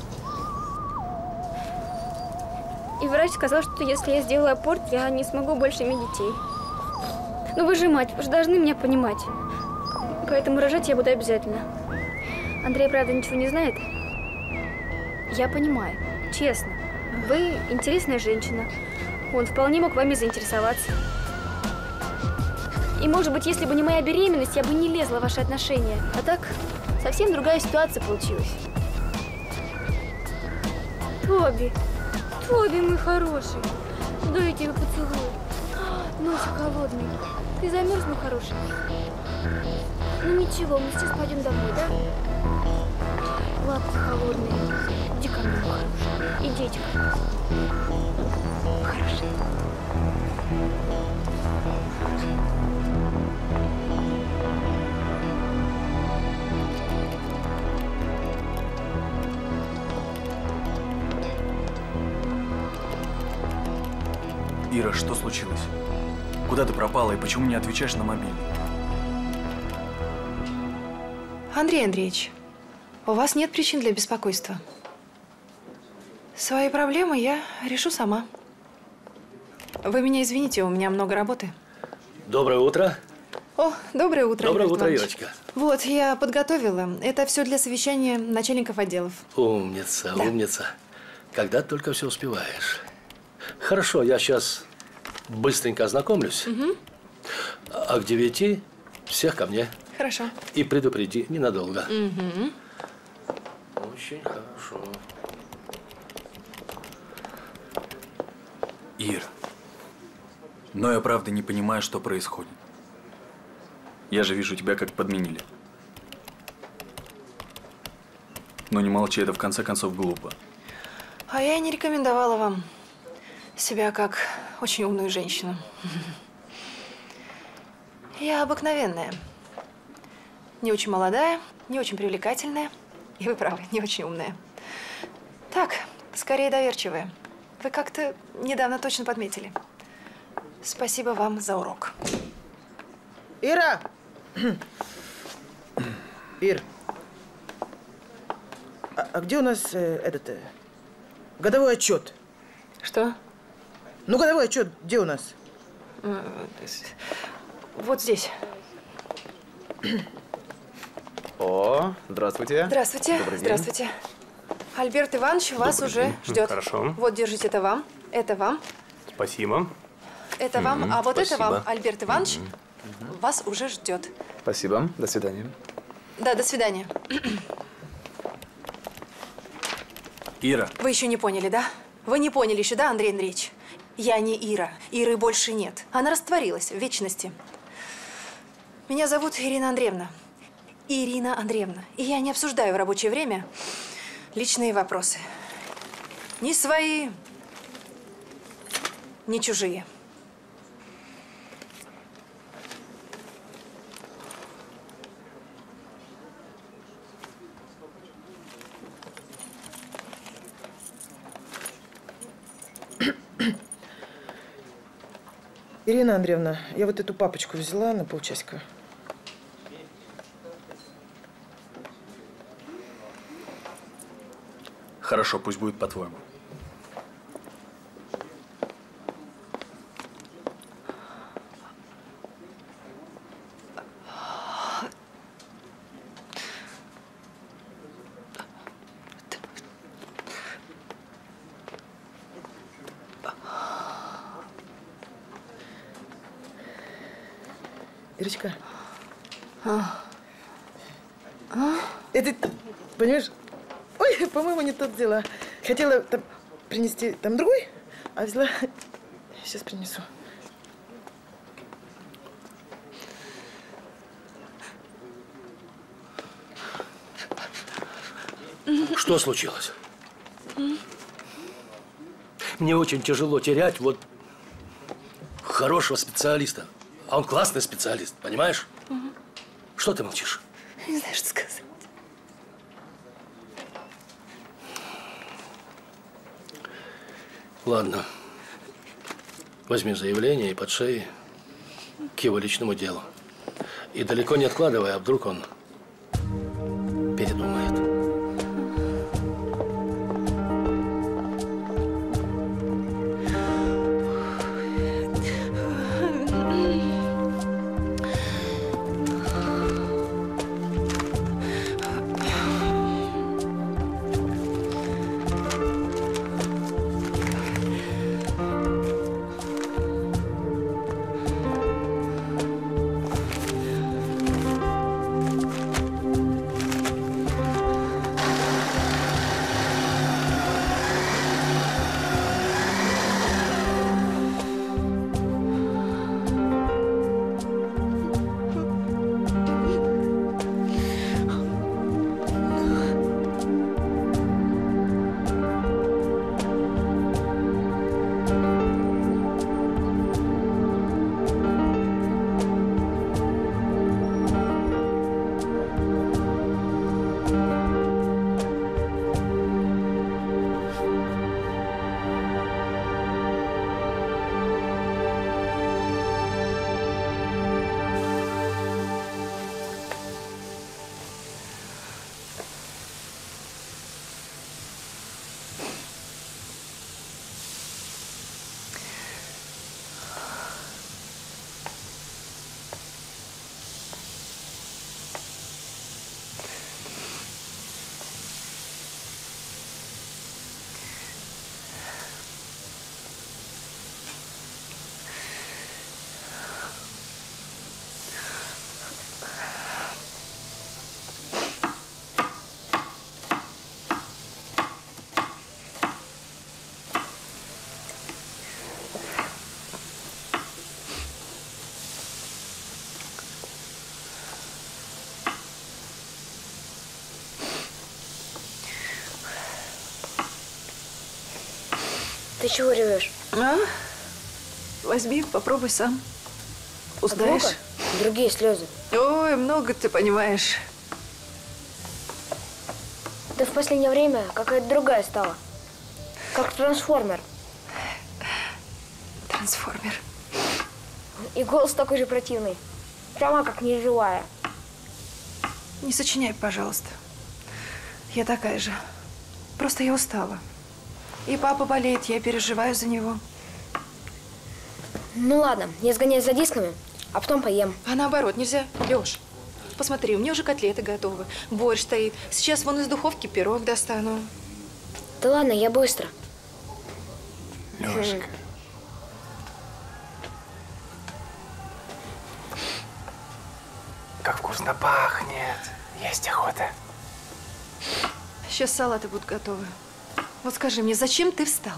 И врач сказал, что если я сделаю аборт, я не смогу больше иметь детей. Ну вы же мать, вы же должны меня понимать. Поэтому рожать я буду обязательно. Андрей, правда, ничего не знает? Я понимаю, честно. Вы интересная женщина. Он вполне мог вами заинтересоваться. И, может быть, если бы не моя беременность, я бы не лезла в ваши отношения. А так, совсем другая ситуация получилась. Тоби, Тоби, мой хороший. Дай я тебе поцелую. Носик холодный. Ты замерз, мой хороший? Ну ничего, мы сейчас пойдем домой, да? Лапки холодные. Иди ко мне, мой хороший. Идите ко мне. Хороший. Ира, что случилось? Куда ты пропала и почему не отвечаешь на мобильный? Андрей Андреевич, у вас нет причин для беспокойства. Свои проблемы я решу сама. Вы меня извините, у меня много работы. Доброе утро. О, доброе утро, Доброе Альберт утро, Иванович. Ирочка. Вот, я подготовила. Это все для совещания начальников отделов. Умница, Да. умница. Когда ты только все успеваешь. Хорошо, я сейчас быстренько ознакомлюсь. Угу. А к 9 всех ко мне. Хорошо. И предупреди ненадолго. Угу. Очень хорошо. Ир, но я правда не понимаю, что происходит. Я же вижу, тебя как подменили. Но не молчи, это в конце концов глупо. А я не рекомендовала вам себя как очень умную женщину. Я обыкновенная. Не очень молодая, не очень привлекательная. И вы правы, не очень умная. Так, скорее доверчивая. Вы как-то недавно точно подметили. Спасибо вам за урок. Ира! Ир, а где у нас годовой отчет? Что? Ну, годовой отчет где у нас? Вот здесь. О, здравствуйте. Здравствуйте. Добрый день. Здравствуйте. Альберт Иванович вас Добрый уже день. ждет. Хорошо. Вот, держите, это вам. Это вам. Спасибо. Это вам. А вот это спасибо. вам, Альберт Иванович, вас уже ждет. Спасибо. До свидания. Да, до свидания. Ира. Вы еще не поняли, да? Вы не поняли еще, да, Андрей Андреевич? Я не Ира. Иры больше нет. Она растворилась в вечности. Меня зовут Ирина Андреевна. Ирина Андреевна. И я не обсуждаю в рабочее время личные вопросы. Ни свои, ни чужие. Ирина Андреевна, я вот эту папочку взяла на полчасика. Хорошо, пусть будет по-твоему. Ирочка. Это, понимаешь, ой, по-моему, не то взяла. Хотела там принести там другой, а взяла. Сейчас принесу. Что случилось? Мне очень тяжело терять вот хорошего специалиста. А он классный специалист, понимаешь? Что ты молчишь? Не знаю, что сказать. Ладно. Возьми заявление и под шеей к его личному делу. И далеко не откладывай, а вдруг он передумает. Ты чего ревешь? А? Возьми, попробуй сам. Узнаешь? Другие слезы. Ой, много ты понимаешь. Ты в последнее время какая-то другая стала. Как трансформер. Трансформер. И голос такой же противный. Прямо как неживая. Не сочиняй, пожалуйста. Я такая же. Просто я устала. И папа болеет, я переживаю за него. Ну ладно, я сгоняюсь за дисками, а потом поем. А наоборот, нельзя. Лёш, посмотри, у меня уже котлеты готовы. Борщ стоит. Сейчас вон из духовки пирог достану. Да ладно, я быстро. Лёшка. Как вкусно пахнет. Есть охота. Сейчас салаты будут готовы. Вот скажи мне, зачем ты встал?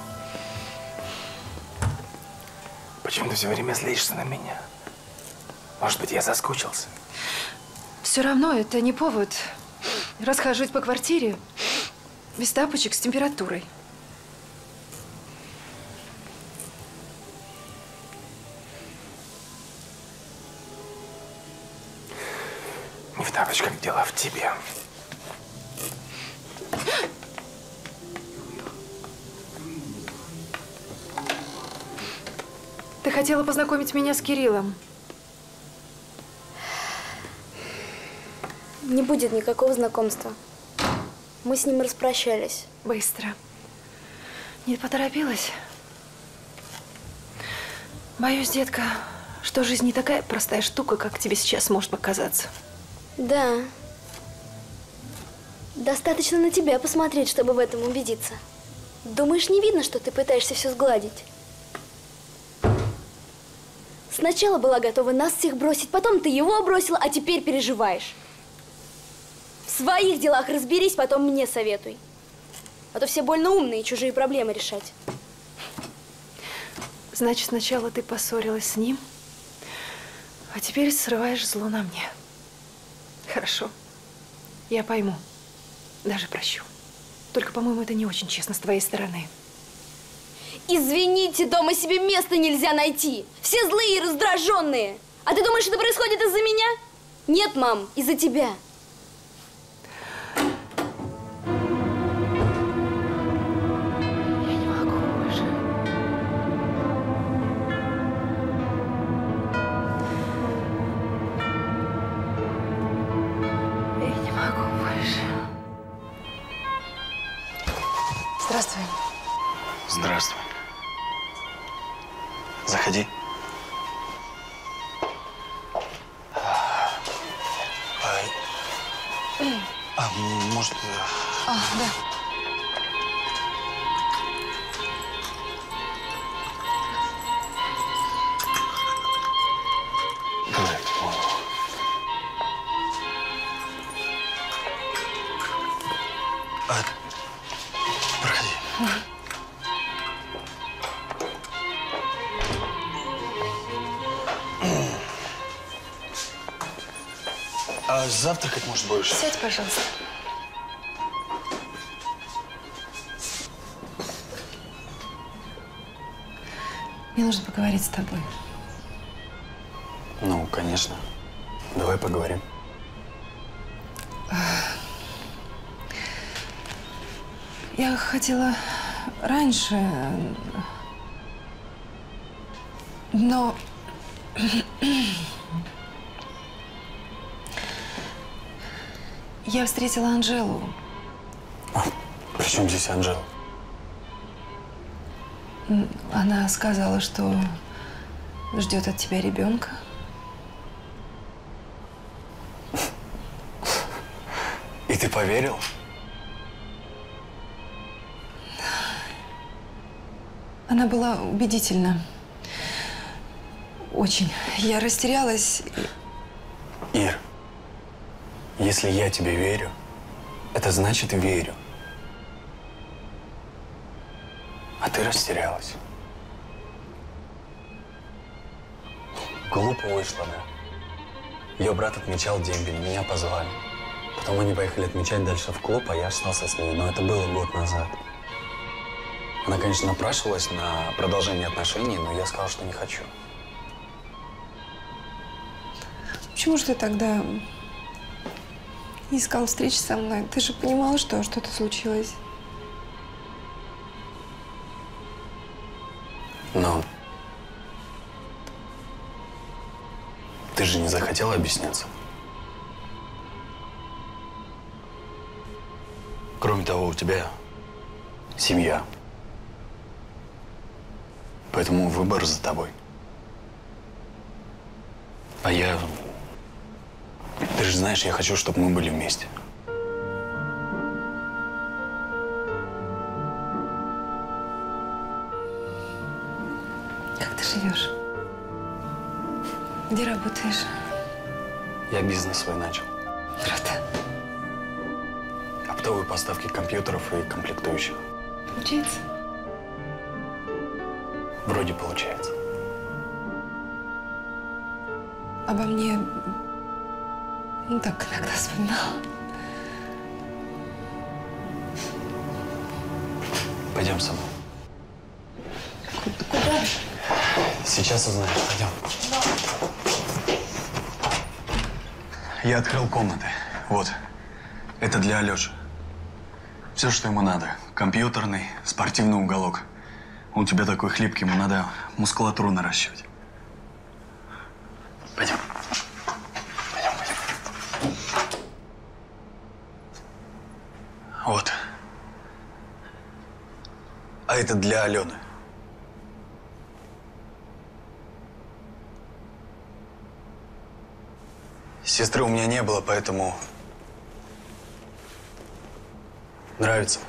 Почему ты все время злишься на меня? Может быть, я соскучился? Все равно это не повод расхаживать по квартире без тапочек с температурой. Не в тапочках, дело в тебе. Ты хотела познакомить меня с Кириллом. Не будет никакого знакомства. Мы с ним распрощались. Быстро. Не поторопилась? Боюсь, детка, что жизнь не такая простая штука, как тебе сейчас может показаться. Да. Достаточно на тебя посмотреть, чтобы в этом убедиться. Думаешь, не видно, что ты пытаешься все сгладить? Сначала была готова нас всех бросить, потом ты его бросила, а теперь переживаешь. В своих делах разберись, потом мне советуй. А то все больно умные, чужие проблемы решать. Значит, сначала ты поссорилась с ним, а теперь срываешь зло на мне. Хорошо. Я пойму. Даже прощу. Только, по-моему, это не очень честно с твоей стороны. Извините, дома себе места нельзя найти. Все злые и раздраженные. А ты думаешь, это происходит из-за меня? Нет, мам, из-за тебя. Я не могу больше. Я не могу больше. Здравствуй. Здравствуй. Заходи. Может… Да. Давай. Проходи. А завтракать, может, будешь? Сядь, пожалуйста. Мне нужно поговорить с тобой. Ну, конечно. Давай поговорим. Я хотела раньше, но я встретила Анжелу. При чем здесь Анжела? Она сказала, что ждет от тебя ребенка. И ты поверил? Она была убедительна. Очень. Я растерялась. Ир, если я тебе верю, это значит верю. А ты растерялась. Глупо вышло, да? Ее брат отмечал дембель, меня позвали. Потом они поехали отмечать дальше в клуб, а я остался с ней. Но это было год назад. Она, конечно, напрашивалась на продолжение отношений, но я сказал, что не хочу. Почему же ты тогда не искал встречи со мной? Ты же понимала, что что-то случилось. Но ты же не захотела объясняться. Кроме того, у тебя семья. Поэтому выбор за тобой. А я… Ты же знаешь, я хочу, чтобы мы были вместе. Как ты живешь? Где работаешь? Я бизнес свой начал. Круто. Оптовые поставки компьютеров и комплектующих. Получается? Вроде получается. обо мне, ну так, иногда вспоминал. Пойдем со мной. Куда? Сейчас узнаешь. Пойдем. Я открыл комнаты. Вот. Это для Алёши. Все, что ему надо. Компьютерный, спортивный уголок. Он у тебя такой хлипкий, ему надо мускулатуру наращивать. Пойдем. Пойдем, пойдем. Вот. А это для Алены. Сестры у меня не было, поэтому нравится.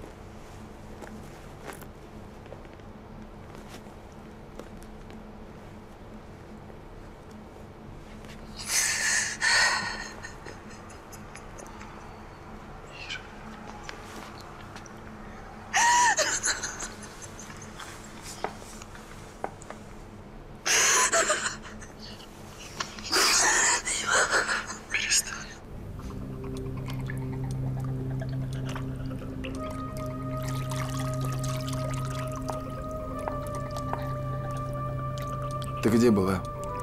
Ты где была?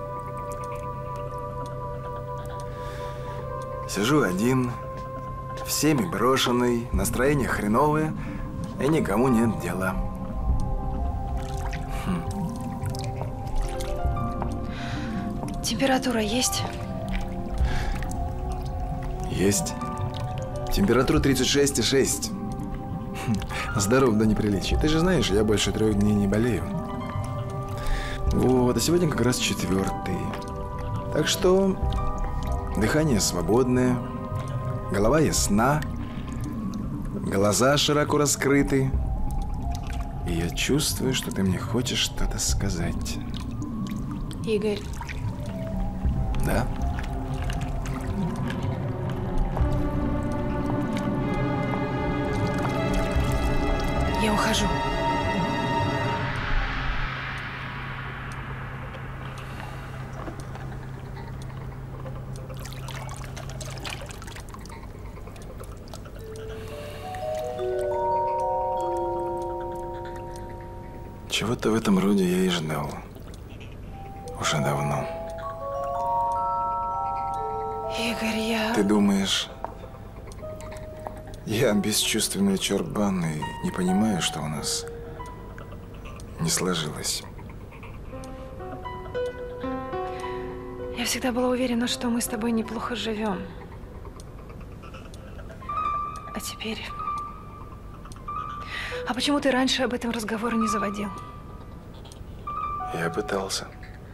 Сижу один, всеми брошенный, настроение хреновое, и никому нет дела. Температура есть? Есть. Температура 36,6. Здоров до неприличия. Ты же знаешь, я больше 3 дней не болею. Вот, а сегодня как раз 4-й. Так что дыхание свободное, голова ясна, глаза широко раскрыты. И я чувствую, что ты мне хочешь что-то сказать. Игорь. Да? Я ухожу. Чего-то в этом роде я и ждал. Уже давно. Игорь, я… Ты думаешь, я бесчувственный чурбан и не понимаю, что у нас не сложилось? Я всегда была уверена, что мы с тобой неплохо живем. А теперь… А почему ты раньше об этом разговора не заводил? Я пытался.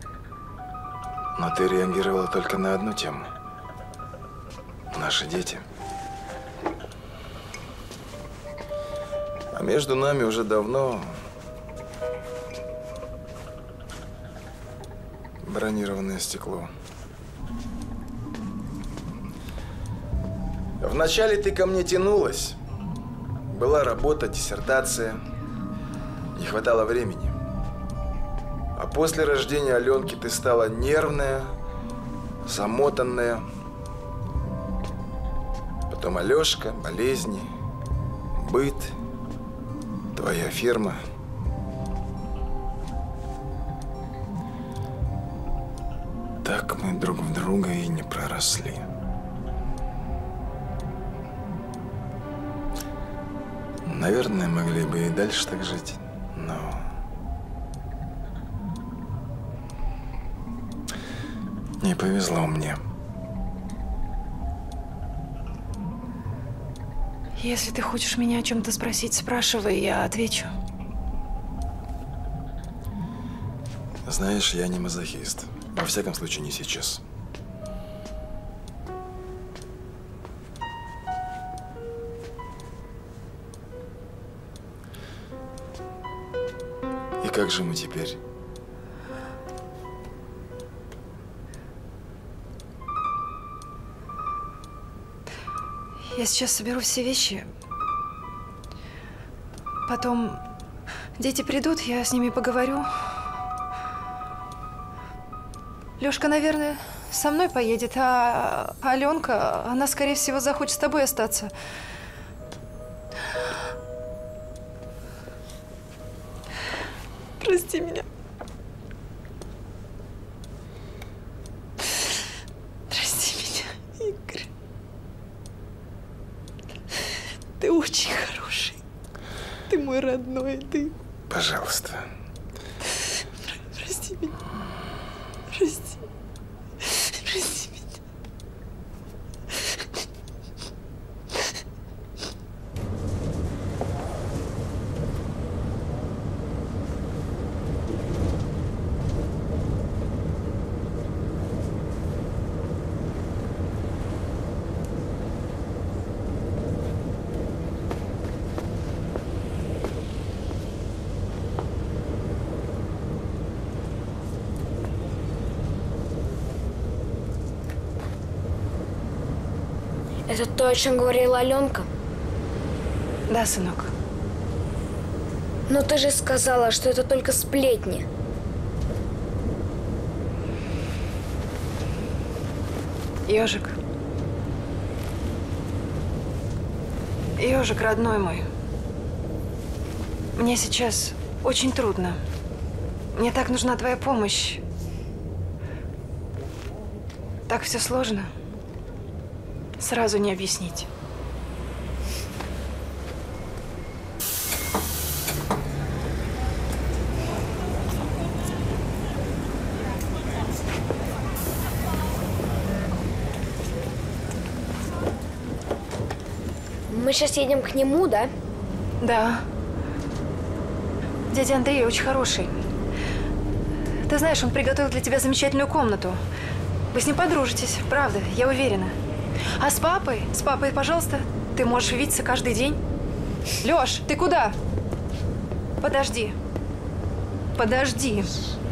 Но ты реагировала только на одну тему. Наши дети. А между нами уже давно бронированное стекло. Вначале ты ко мне тянулась. Была работа, диссертация. Не хватало времени. А после рождения Аленки ты стала нервная, замотанная. Потом Алешка, болезни, быт, твоя фирма. Так мы друг в друга и не проросли. Наверное, могли бы и дальше так жить, но… Не повезло мне. Если ты хочешь меня о чем-то спросить, спрашивай, я отвечу. Знаешь, я не мазохист. Во всяком случае, не сейчас. И как же мы теперь? Я сейчас соберу все вещи. Потом дети придут, я с ними поговорю. Лёшка, наверное, со мной поедет, а Аленка, она, скорее всего, захочет с тобой остаться. Прости меня. Прости меня, Игорь. Ты очень хороший. Ты мой родной, ты… Пожалуйста. Прости меня. Прости. Прости меня. Это то, о чем говорила Аленка? Да, сынок. Но ты же сказала, что это только сплетни. Ёжик. Ёжик, родной мой. Мне сейчас очень трудно. Мне так нужна твоя помощь. Так все сложно. Сразу не объяснить. Мы сейчас едем к нему, да? Да. Дядя Андрей очень хороший. Ты знаешь, он приготовил для тебя замечательную комнату. Вы с ним подружитесь, правда, я уверена. А с папой, пожалуйста, ты можешь видеться каждый день. Лёш, ты куда? Подожди. Подожди.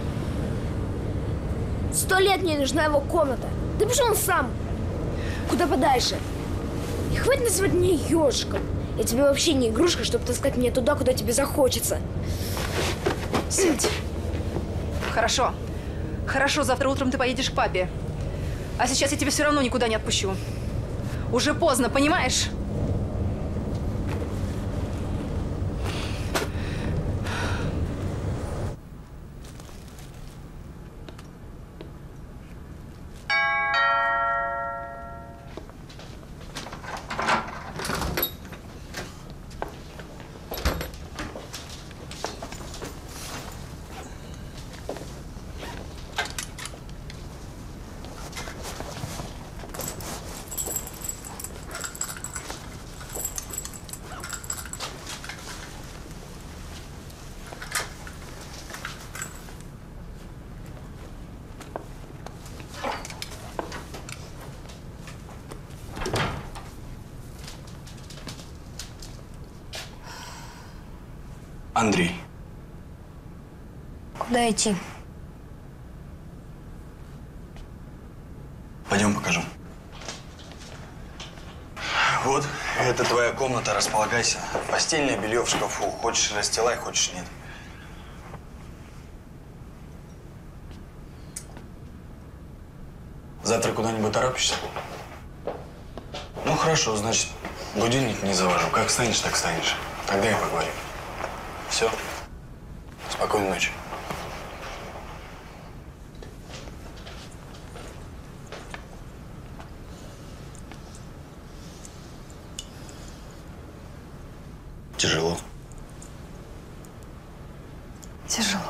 100 лет мне нужна его комната. Да пошел он сам. Куда подальше. И хватит называть меня ёжиком. Я тебе вообще не игрушка, чтобы таскать меня туда, куда тебе захочется. Сядь. Хорошо. Хорошо, завтра утром ты поедешь к папе. А сейчас я тебя все равно никуда не отпущу. Уже поздно, понимаешь? Андрей. Куда идти? Пойдем покажу. Вот, это твоя комната, располагайся. Постельное белье в шкафу. Хочешь расстилай, хочешь нет. Завтра куда-нибудь торопишься? Ну хорошо, значит, будильник не завожу. Как встанешь, так встанешь. Тогда и поговорим. Все. Спокойной ночи. Тяжело. Тяжело.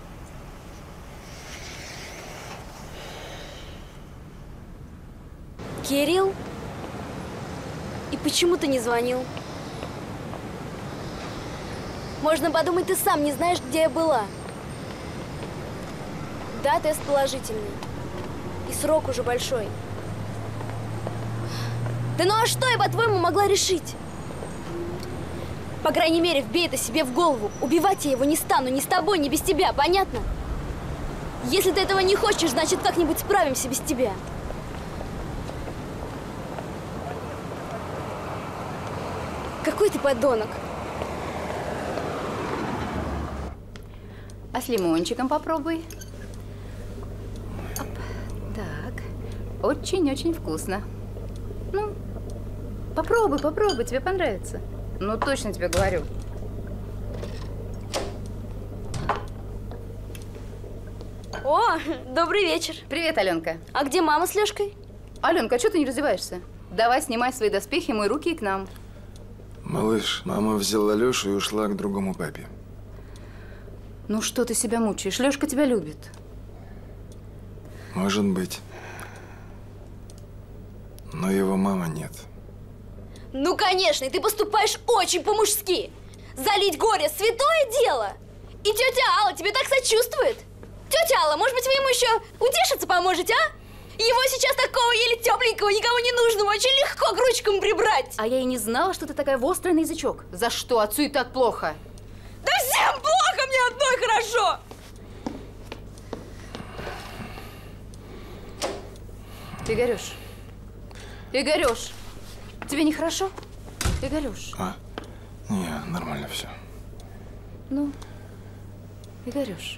Кирилл? И почему ты не звонил? Можно подумать, ты сам не знаешь, где я была. Да, тест положительный. И срок уже большой. Да ну а что я, по-твоему, могла решить? По крайней мере, вбей это себе в голову. Убивать я его не стану, ни с тобой, ни без тебя, понятно? Если ты этого не хочешь, значит, как-нибудь справимся без тебя. Какой ты подонок. А с лимончиком попробуй. Так, очень-очень вкусно. Ну, попробуй, попробуй, тебе понравится. Ну, точно тебе говорю. О, добрый вечер. Привет, Аленка. А где мама с Лёшкой? Аленка, а что ты не раздеваешься? Давай, снимай свои доспехи, мой руки и к нам. Малыш, мама взяла Лешу и ушла к другому папе. Ну что ты себя мучаешь? Лёшка тебя любит. Может быть. Но его мама нет. Ну, конечно, и ты поступаешь очень по-мужски. Залить горе – святое дело. И тетя Алла тебе так сочувствует. Тетя Алла, может быть, вы ему еще утешиться поможете, а? Его сейчас такого еле тепленького, никому не нужного, очень легко к ручкам прибрать. А я и не знала, что ты такая вострая на язычок. За что? Отцу и так плохо. Да всем плохо, мне одной хорошо. Игорёш, Игорёш, тебе нехорошо? Игорёш. А? Не, нормально все. Ну, Игорёш.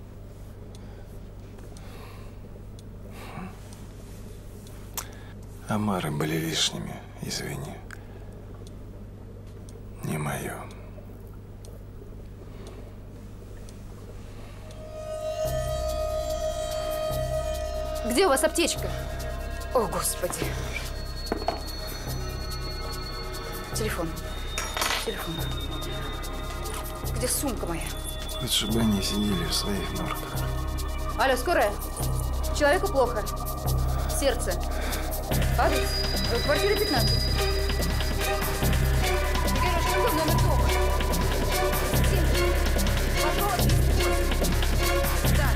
Омары были лишними, извини. Не мое. Где у вас аптечка? О, Господи. Телефон. Телефон. Где сумка моя? Лучше бы они сидели в своих норках. Алло, скорая. Человеку плохо. Сердце. Адрес. Квартира 15. Игорёш, какой номер дома? 7. Пожалуйста. Да.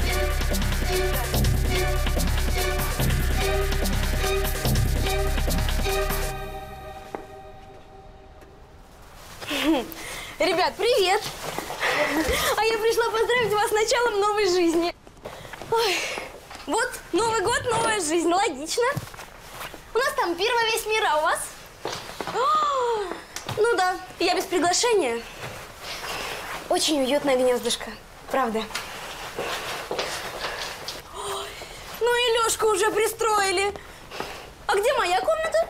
Ребят, привет! А я пришла поздравить вас с началом новой жизни. Ой, вот, Новый год, новая жизнь. Логично. У нас там первый весь мир, а у вас? О, ну да, я без приглашения. Очень уютное гнездышко, правда. Ой, ну и Лёшку уже пристроили. А где моя комната?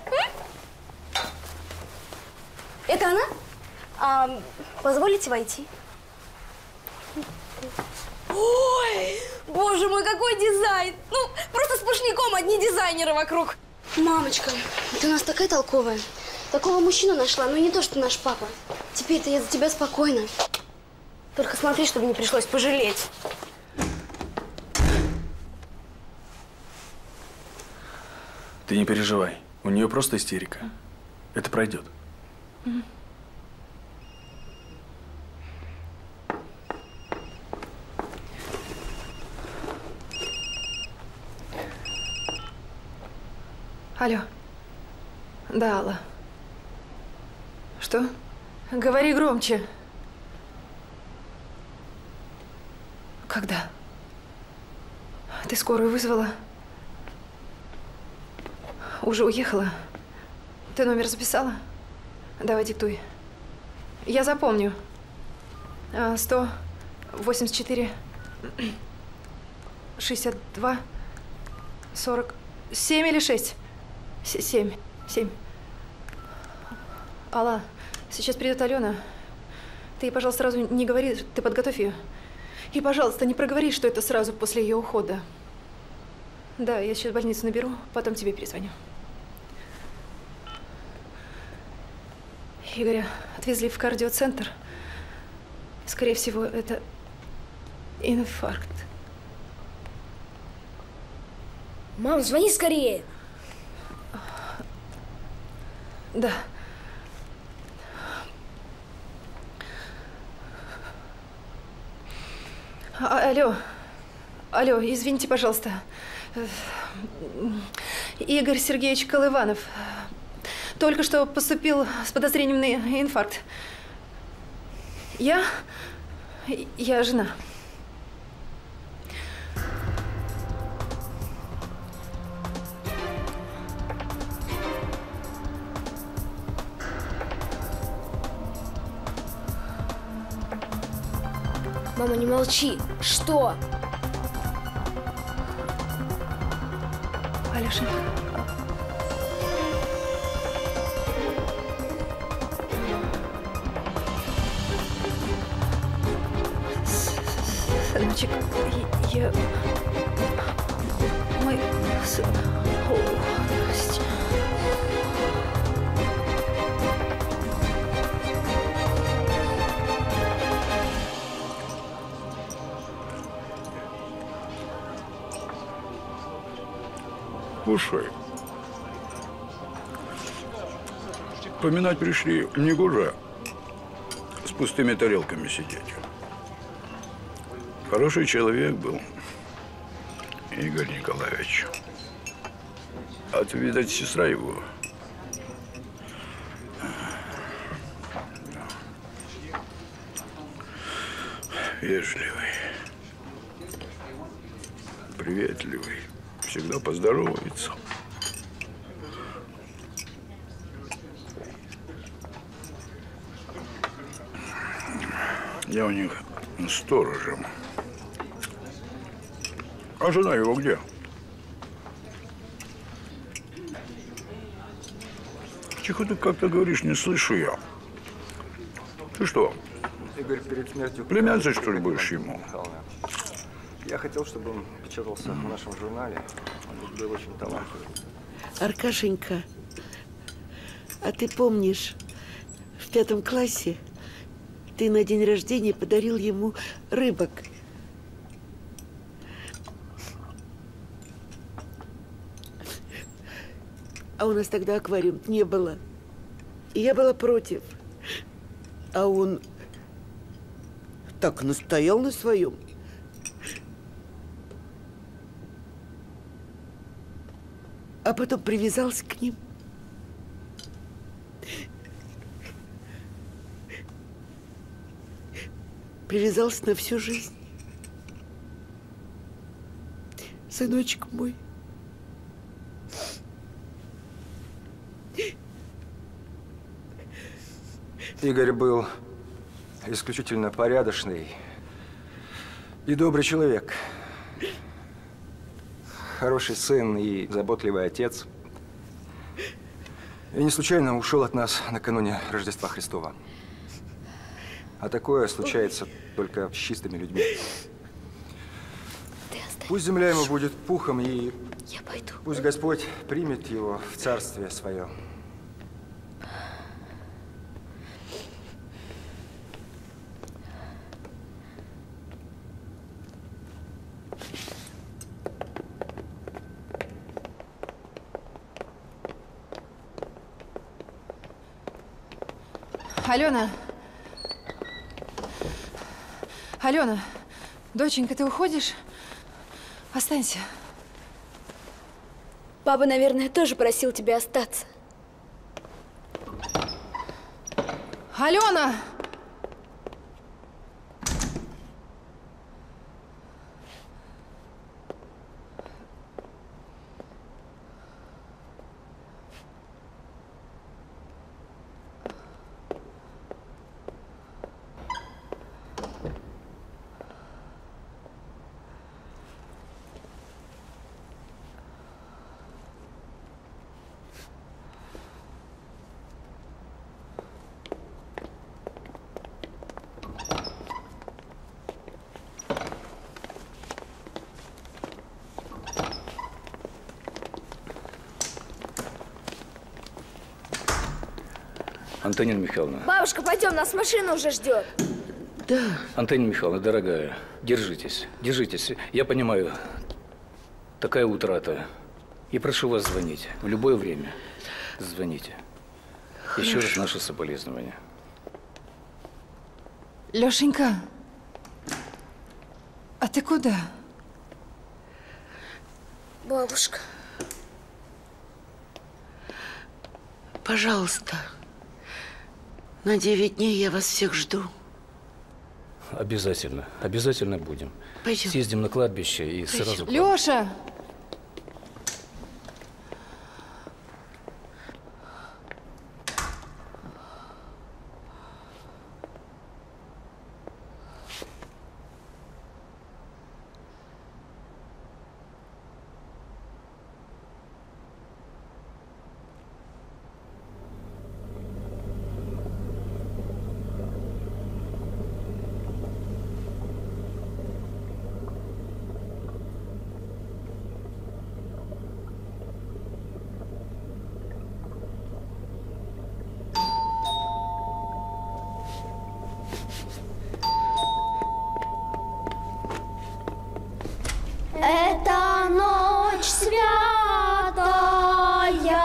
Это она? Позволите войти? Ой, боже мой, какой дизайн! Ну, просто сплошняком одни дизайнеры вокруг. Мамочка, ты у нас такая толковая. Такого мужчину нашла, но не то, что наш папа. Теперь-то я за тебя спокойна. Только смотри, чтобы не пришлось пожалеть. Ты не переживай. У нее просто истерика. Это пройдет. Алло. Да, Алла. Что? Говори громче. Когда? Ты скорую вызвала? Уже уехала? Ты номер записала? Давай, диктуй. Я запомню. 184 62 47 или 6? 7. Алла, сейчас придет Алена. Ты, пожалуйста, сразу не говори, ты подготовь ее. И, пожалуйста, не проговори, что это сразу после ее ухода. Да, я сейчас больницу наберу, потом тебе перезвоню. Игоря отвезли в кардиоцентр. Скорее всего, это инфаркт. Мам, звони скорее. Да. Алло. Алло, извините, пожалуйста. Игорь Сергеевич Колыванов. Только что поступил с подозрением на инфаркт. Я жена. Мама, не молчи. Что? Алешенька. Сыночек, я... Мой сын... О, прости. Слушай, поминать пришли, не гуже с пустыми тарелками сидеть. Хороший человек был, Игорь Николаевич. А ты, видать, сестра его. Вежливый, приветливый, всегда поздоровается. Я у них сторожем. А жена его где? Тихо ты как-то говоришь, не слышу я. Ты что? Игорь перед смертью... Племянницей, что ли, будешь ему? Я хотел, чтобы он печатался в нашем журнале. Он был очень талантливый. Аркашенька, а ты помнишь, в 5 классе ты на день рождения подарил ему рыбок? А у нас тогда аквариум не было. И я была против. А он так настоял на своем. А потом привязался к ним. Привязался на всю жизнь. Сыночек мой. Игорь был исключительно порядочный и добрый человек. Хороший сын и заботливый отец. И не случайно ушел от нас накануне Рождества Христова. А такое случается только с чистыми людьми. Пусть земля ему будет пухом, и пусть Господь примет его в царствие свое. Алена. Алена, доченька, ты уходишь? Останься. Папа, наверное, тоже просил тебя остаться. Алена! Антонина Михайловна. Бабушка, пойдем, нас машина уже ждет. Да. Антонина Михайловна, дорогая, держитесь, держитесь. Я понимаю, такая утрата. И прошу вас звонить в любое время. Звоните. Еще раз наши соболезнования. Лешенька, а ты куда? Бабушка, пожалуйста, на 9 дней я вас всех жду. Обязательно, обязательно будем. Пойдем. Съездим на кладбище и сразу… Леша! Это ночь святая,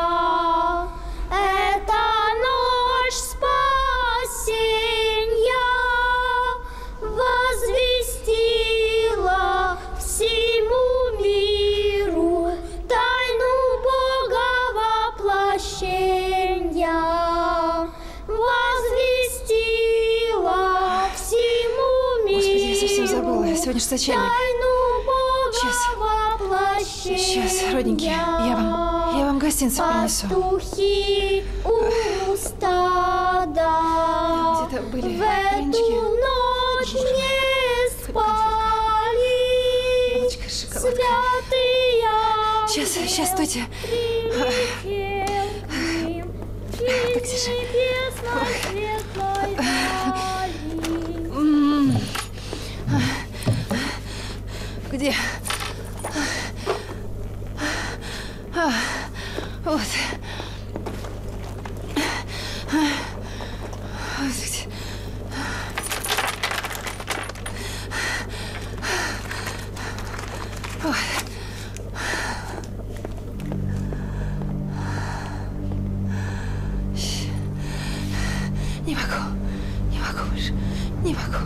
это ночь спасения, возвестила всему миру тайну Бога воплощения, возвестила всему миру. Господи, я совсем забыла. Сегодня же сочельник. Сейчас, родненькие, я вам гостинцы принесу. Пастухи у стада где-то были в эту ночь не спали. Святые. Сейчас, стойте. Так, держи. Где? Вот. Не могу больше, не могу.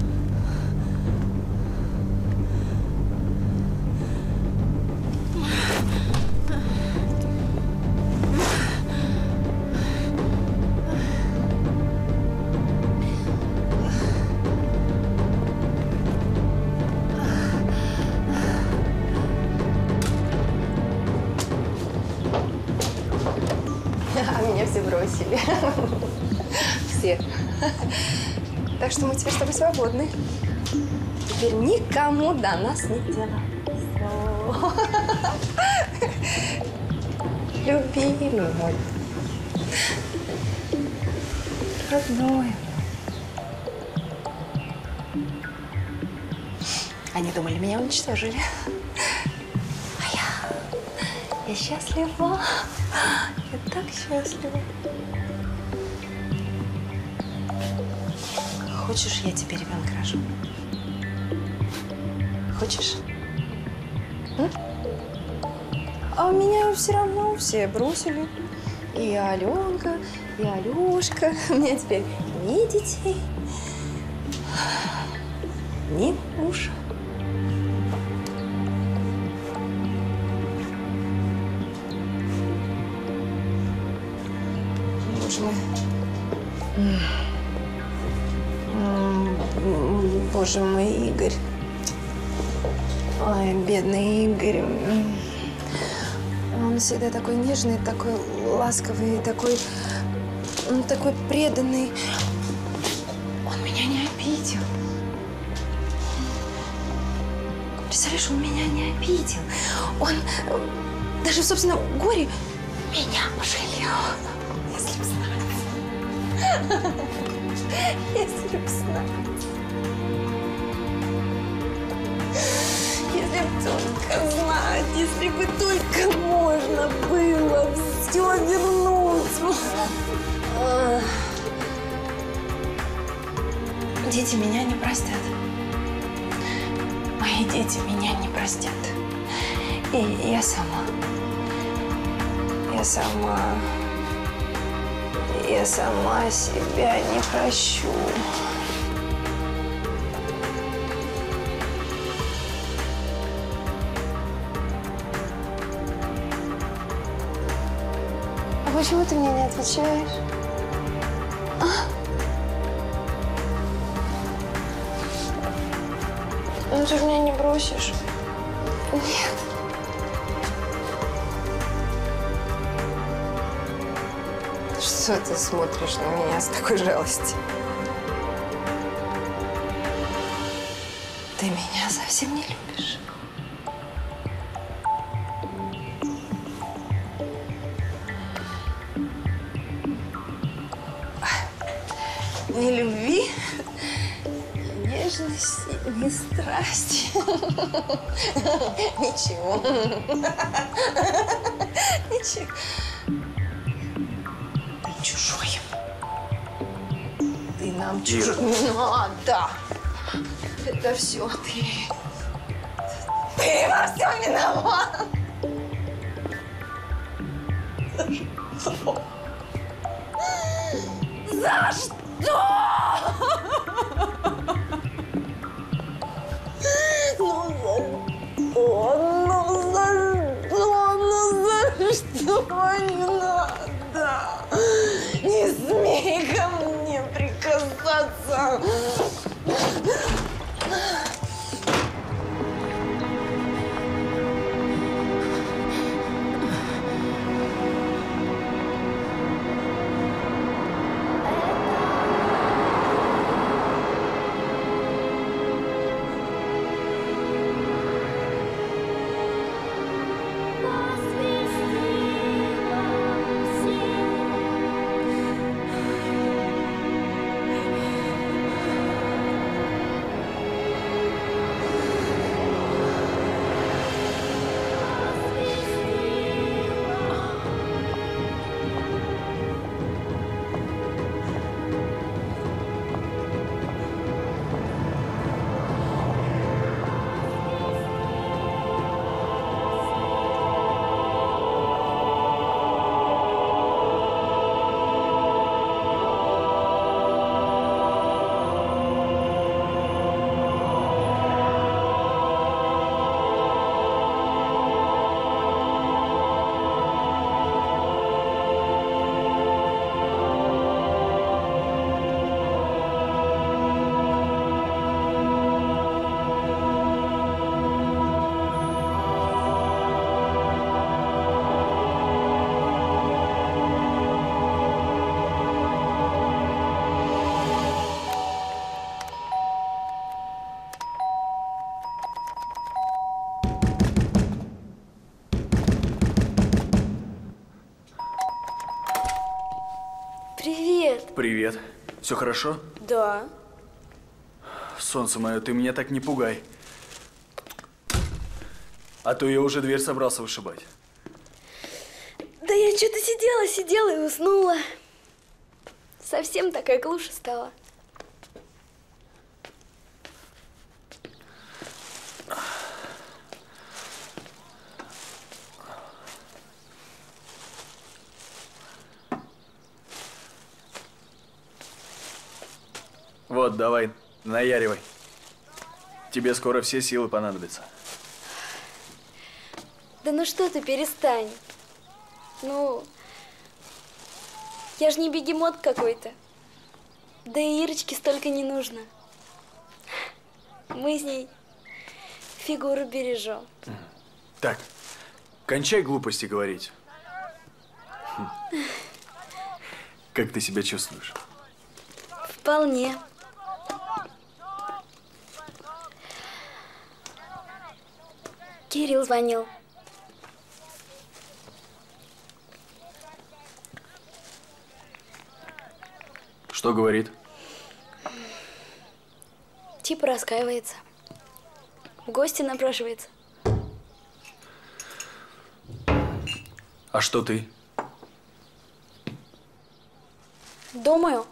А меня все бросили. Все. Так что мы теперь с тобой свободны. Теперь никому до нас не дело. Любимый мой. Родной. Они думали, меня уничтожили. А я счастлива. Я так счастлива. Хочешь, я тебе ребенка рожу? Хочешь? М? А меня все равно все бросили. И Аленка, и Алешка. У меня теперь ни детей, ни мужа. Боже мой. Боже мой, Игорь. Ой, бедный Игорь. Он всегда такой нежный, такой ласковый, такой преданный. Он меня не обидел. Представляешь, он меня не обидел. Он даже в собственном горе меня пожалел. Если б знать. Если б знать. Если бы только знать, если бы только можно было все вернуть. Дети меня не простят. Мои дети меня не простят. И я сама себя не прощу. А почему ты мне не отвечаешь? А? Ну ты же меня не бросишь. Нет. Что ты смотришь на меня с такой жалостью? Ты меня совсем не любишь. Ни любви, ни нежности, ни страсти. Ничего. Ничего. Чужой. Ты нам чужой. Не надо. Это все ты. Ты Ты во всем виноват. За что? За что не надо? Не смей ко мне прикасаться. Привет. Все хорошо? Да. Солнце мое, ты меня так не пугай. А то я уже дверь собрался вышибать. Да я что-то сидела и уснула. Совсем такая глушь стала. Вот, давай, наяривай. Тебе скоро все силы понадобятся. Да ну что ты, перестань. Ну, я же не бегемот какой-то. Да и Ирочке столько не нужно. Мы с ней фигуру бережем. Так, кончай глупости говорить. Как ты себя чувствуешь? Вполне. Кирилл звонил. Что говорит? Типа раскаивается. В гости напрашивается. А что ты? Думаю.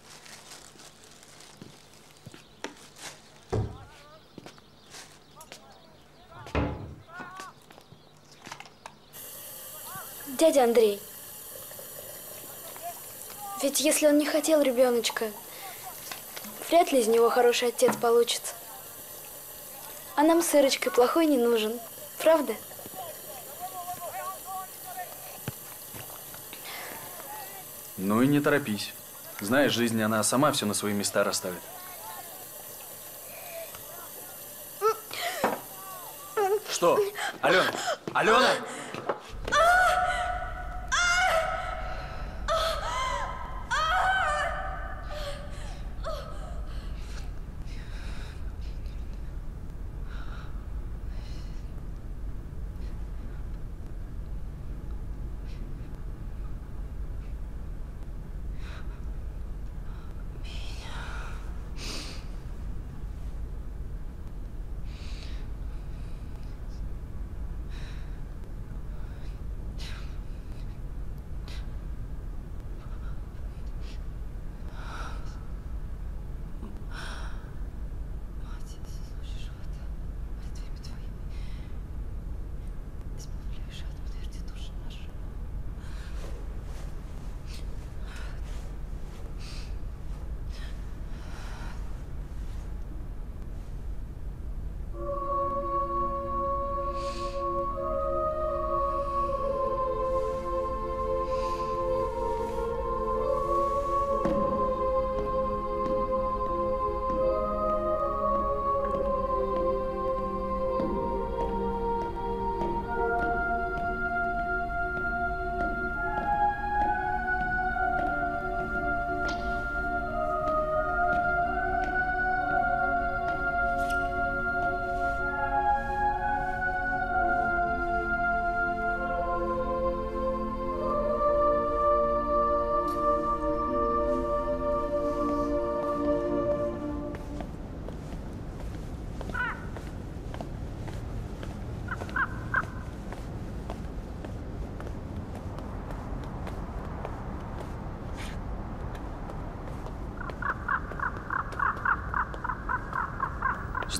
Дядя Андрей, ведь если он не хотел ребеночка, вряд ли из него хороший отец получится. А нам с Ирочкой плохой не нужен, правда? Ну и не торопись. Знаешь, жизнь, она сама все на свои места расставит. Что? Алена! Алена!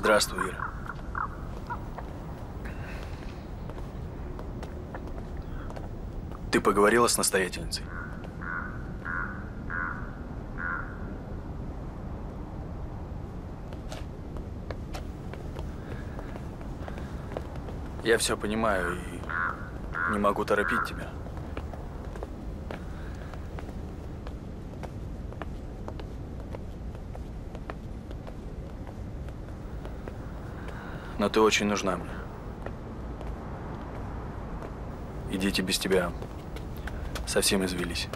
Здравствуй, Ира. Ты поговорила с настоятельницей? Я все понимаю и не могу торопить тебя. Но ты очень нужна мне. И дети без тебя совсем извелись.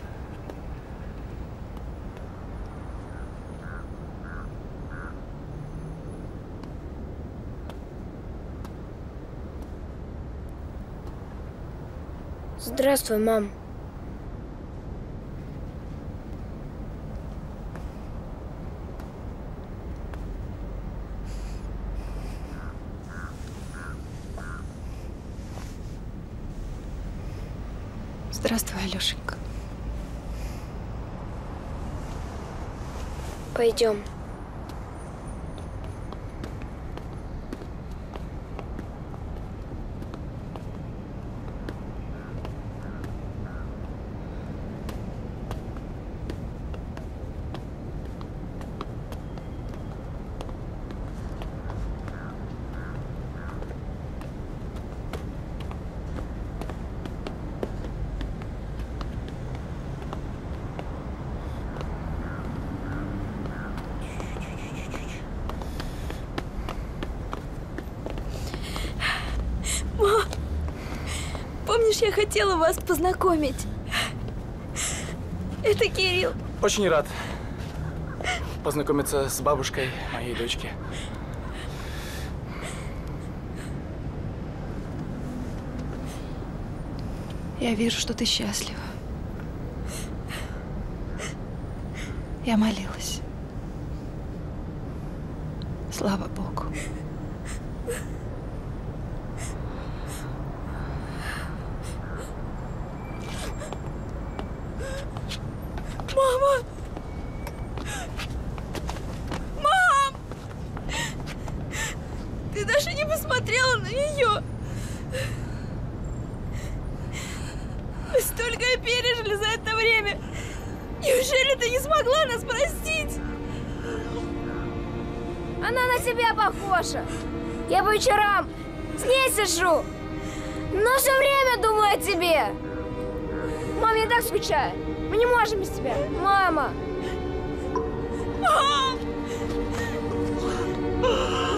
Здравствуй, мам. Здравствуй, Алешенька. Пойдем. Помнишь, я хотела вас познакомить? Это Кирилл. Очень рад познакомиться с бабушкой моей дочки. Я вижу, что ты счастлива. Я молилась. Слава Богу. Мама! Мам! Ты даже не посмотрела на нее! Мы столько пережили за это время! Неужели ты не смогла нас простить? Она на тебя похожа. Я по вечерам с ней сижу, но все время думаю о тебе. Мам, я так скучаю. Мы не можем без тебя. Мама! Мам!